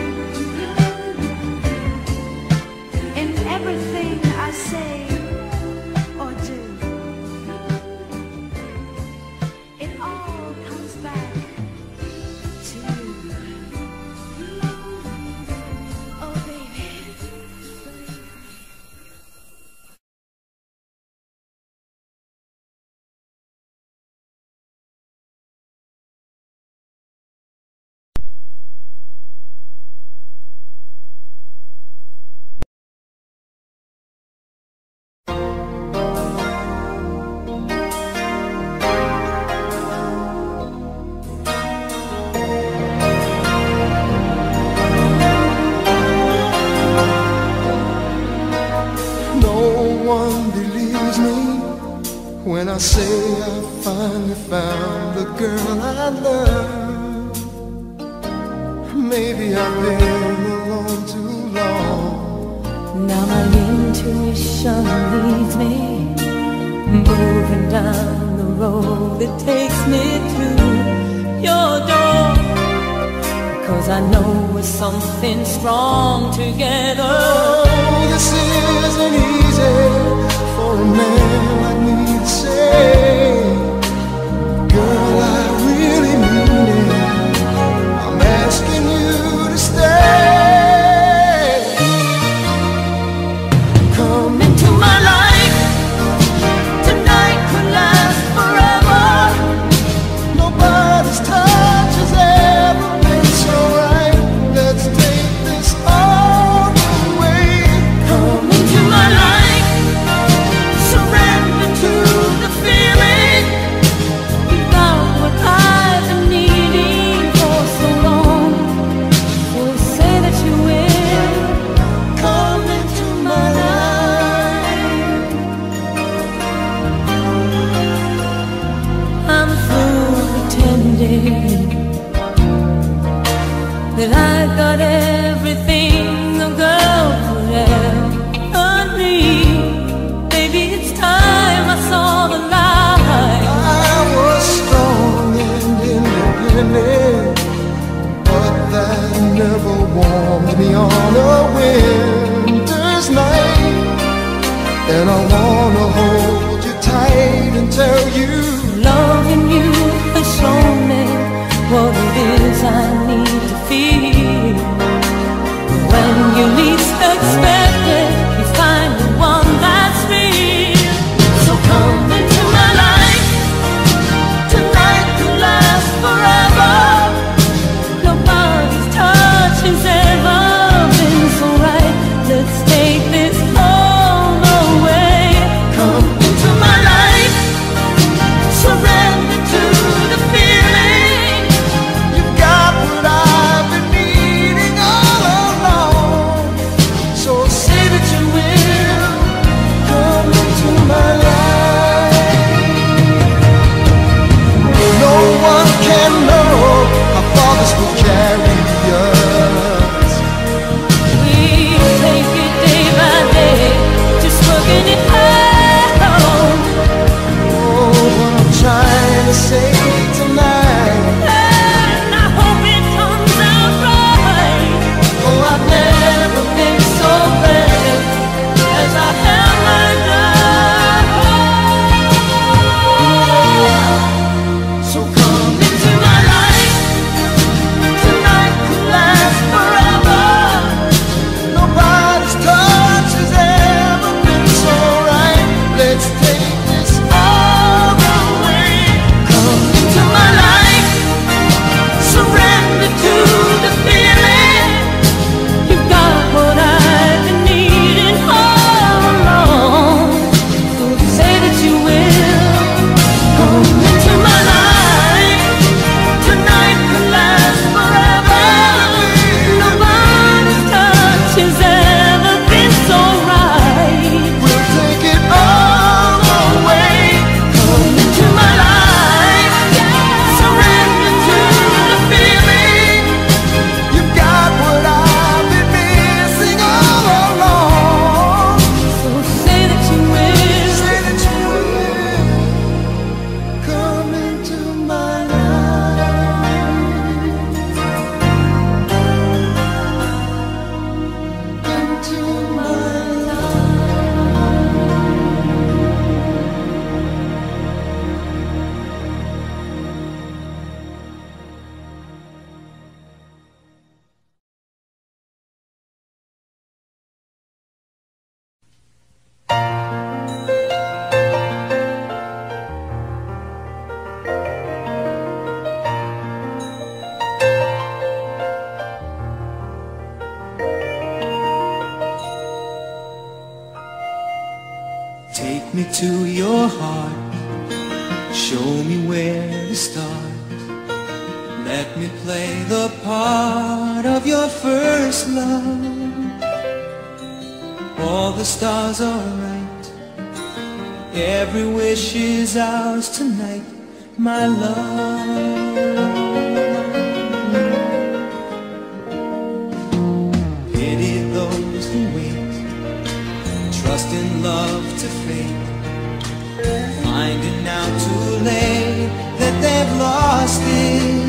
In everything I say or do, it all comes back to you. Oh, baby. No one believes me when I say I finally found the girl I love. Maybe I've been alone too long. Now my intuition leads me, moving down the road that takes me to your door. Cause I know we're something strong together. Oh, this isn't easy for a man like me to say. Girl, I really mean it. I'm asking you to stay. Come Into my life, tonight could last forever. Nobody's touch has ever been so right. Let's take this all the way. Come into my life, surrender to the feeling. You got what I've been needing for so long. So say that you will come into my life. I'm through pretending that I got everything a girl could ever need. Baby, it's time I saw the light. I was strong and independent, but that never warmed me on a winter's night. And I wanna hold you tight and tell you, Loving you has shown me what it is I need to feel. When you least expect it, you find the one that's real. So come into my life, tonight could last forever. Nobody's touch has ever been so right. Let's take this all the way. Come into my life, surrender to the feeling. you've got what I've been needing all along. So say to your heart. Show me where to start. Let me play the part of your first love. All the stars are right, every wish is ours tonight, my love. Pity those who wait, trust in love to fate, finding out too late that they've lost it.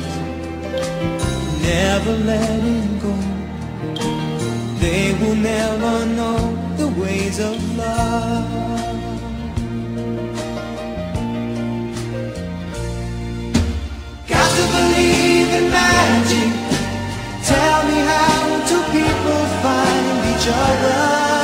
Never letting go, they will never know the ways of love. Got to believe in magic. Tell me, how do people find each other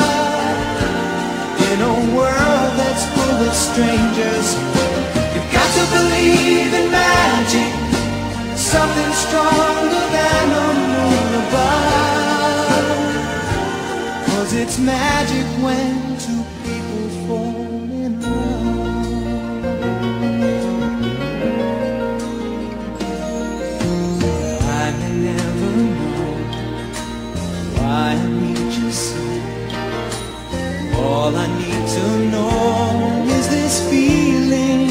in a world that's full of strangers? You've got to believe in magic, something stronger than a moon above. 'Cause it's magic when two people fall in love. I may never know why I need you so. All I need to know is this feeling.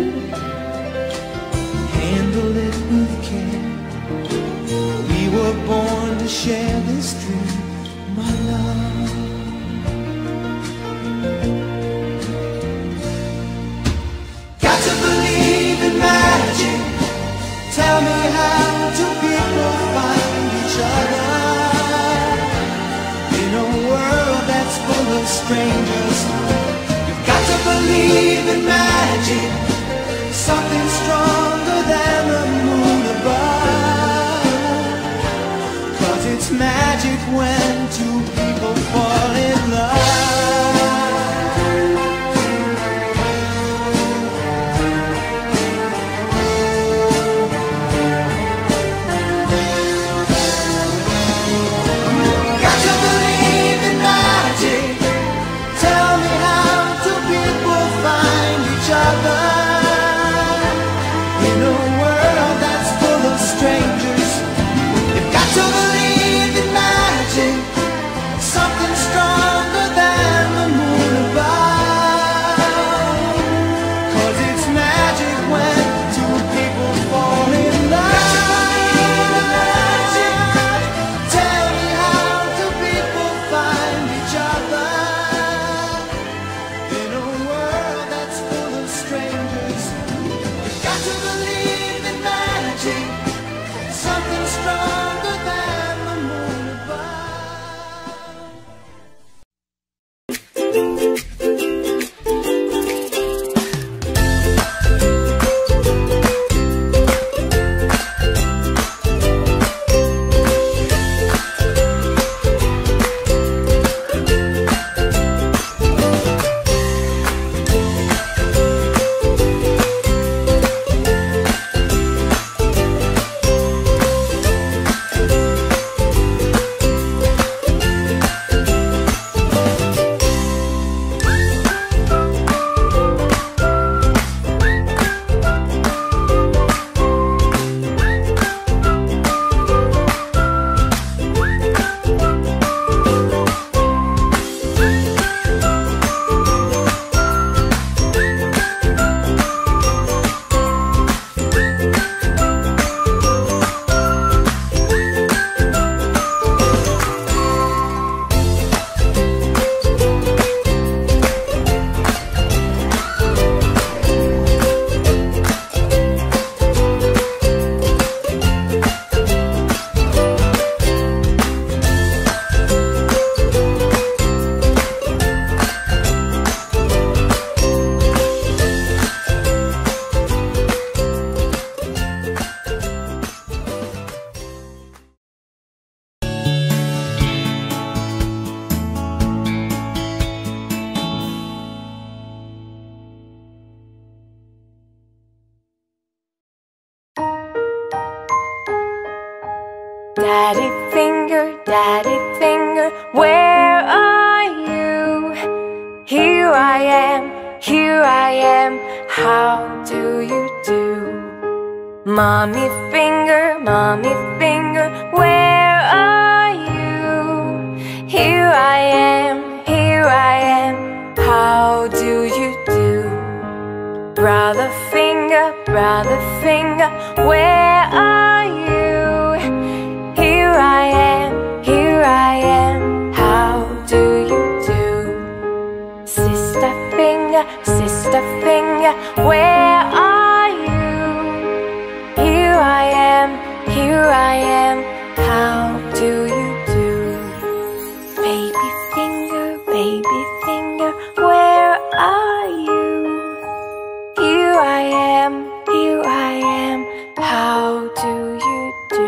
Handle it with care. We were born to share this dream, my love. Got to believe in magic. Tell me, how do people find each other in a world that's full of strangers? You've got to believe in magic, something stronger than the moon above. 'Cause it's magic when two people fall in love. Got to believe in magic. Tell me, how do people find each other in a world that's full of strangers? You've got to believe in magic, something stronger than the moon above. 'Cause it's magic when two people fall in love. Tell me, how do people find each other in a world that's full of strangers? You've got to believe in magic, something stronger than the moon above. Daddy finger, daddy finger, where are you? Here I am, here I am, how do you do? Mommy finger, mommy finger, where are you? Here I am, here I am, how do you do? Brother finger, brother finger, where are you? Here I am, here I am, how do you do? Sister finger, sister finger, where are you? Here I am, here I am, how do you do? Baby finger, baby finger, where are you? Here I am, here I am, how do you do?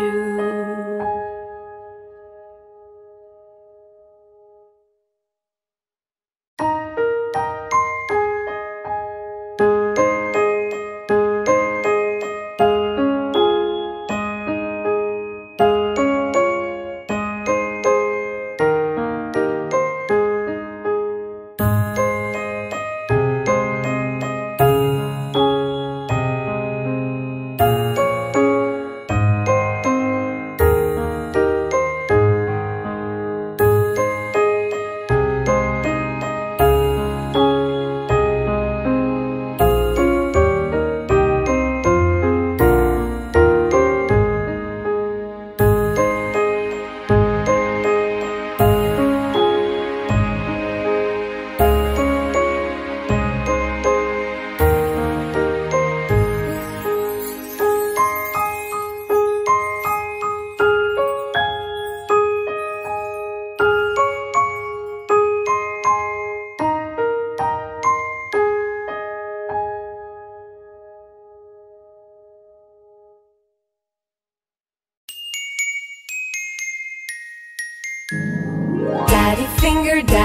Daddy finger,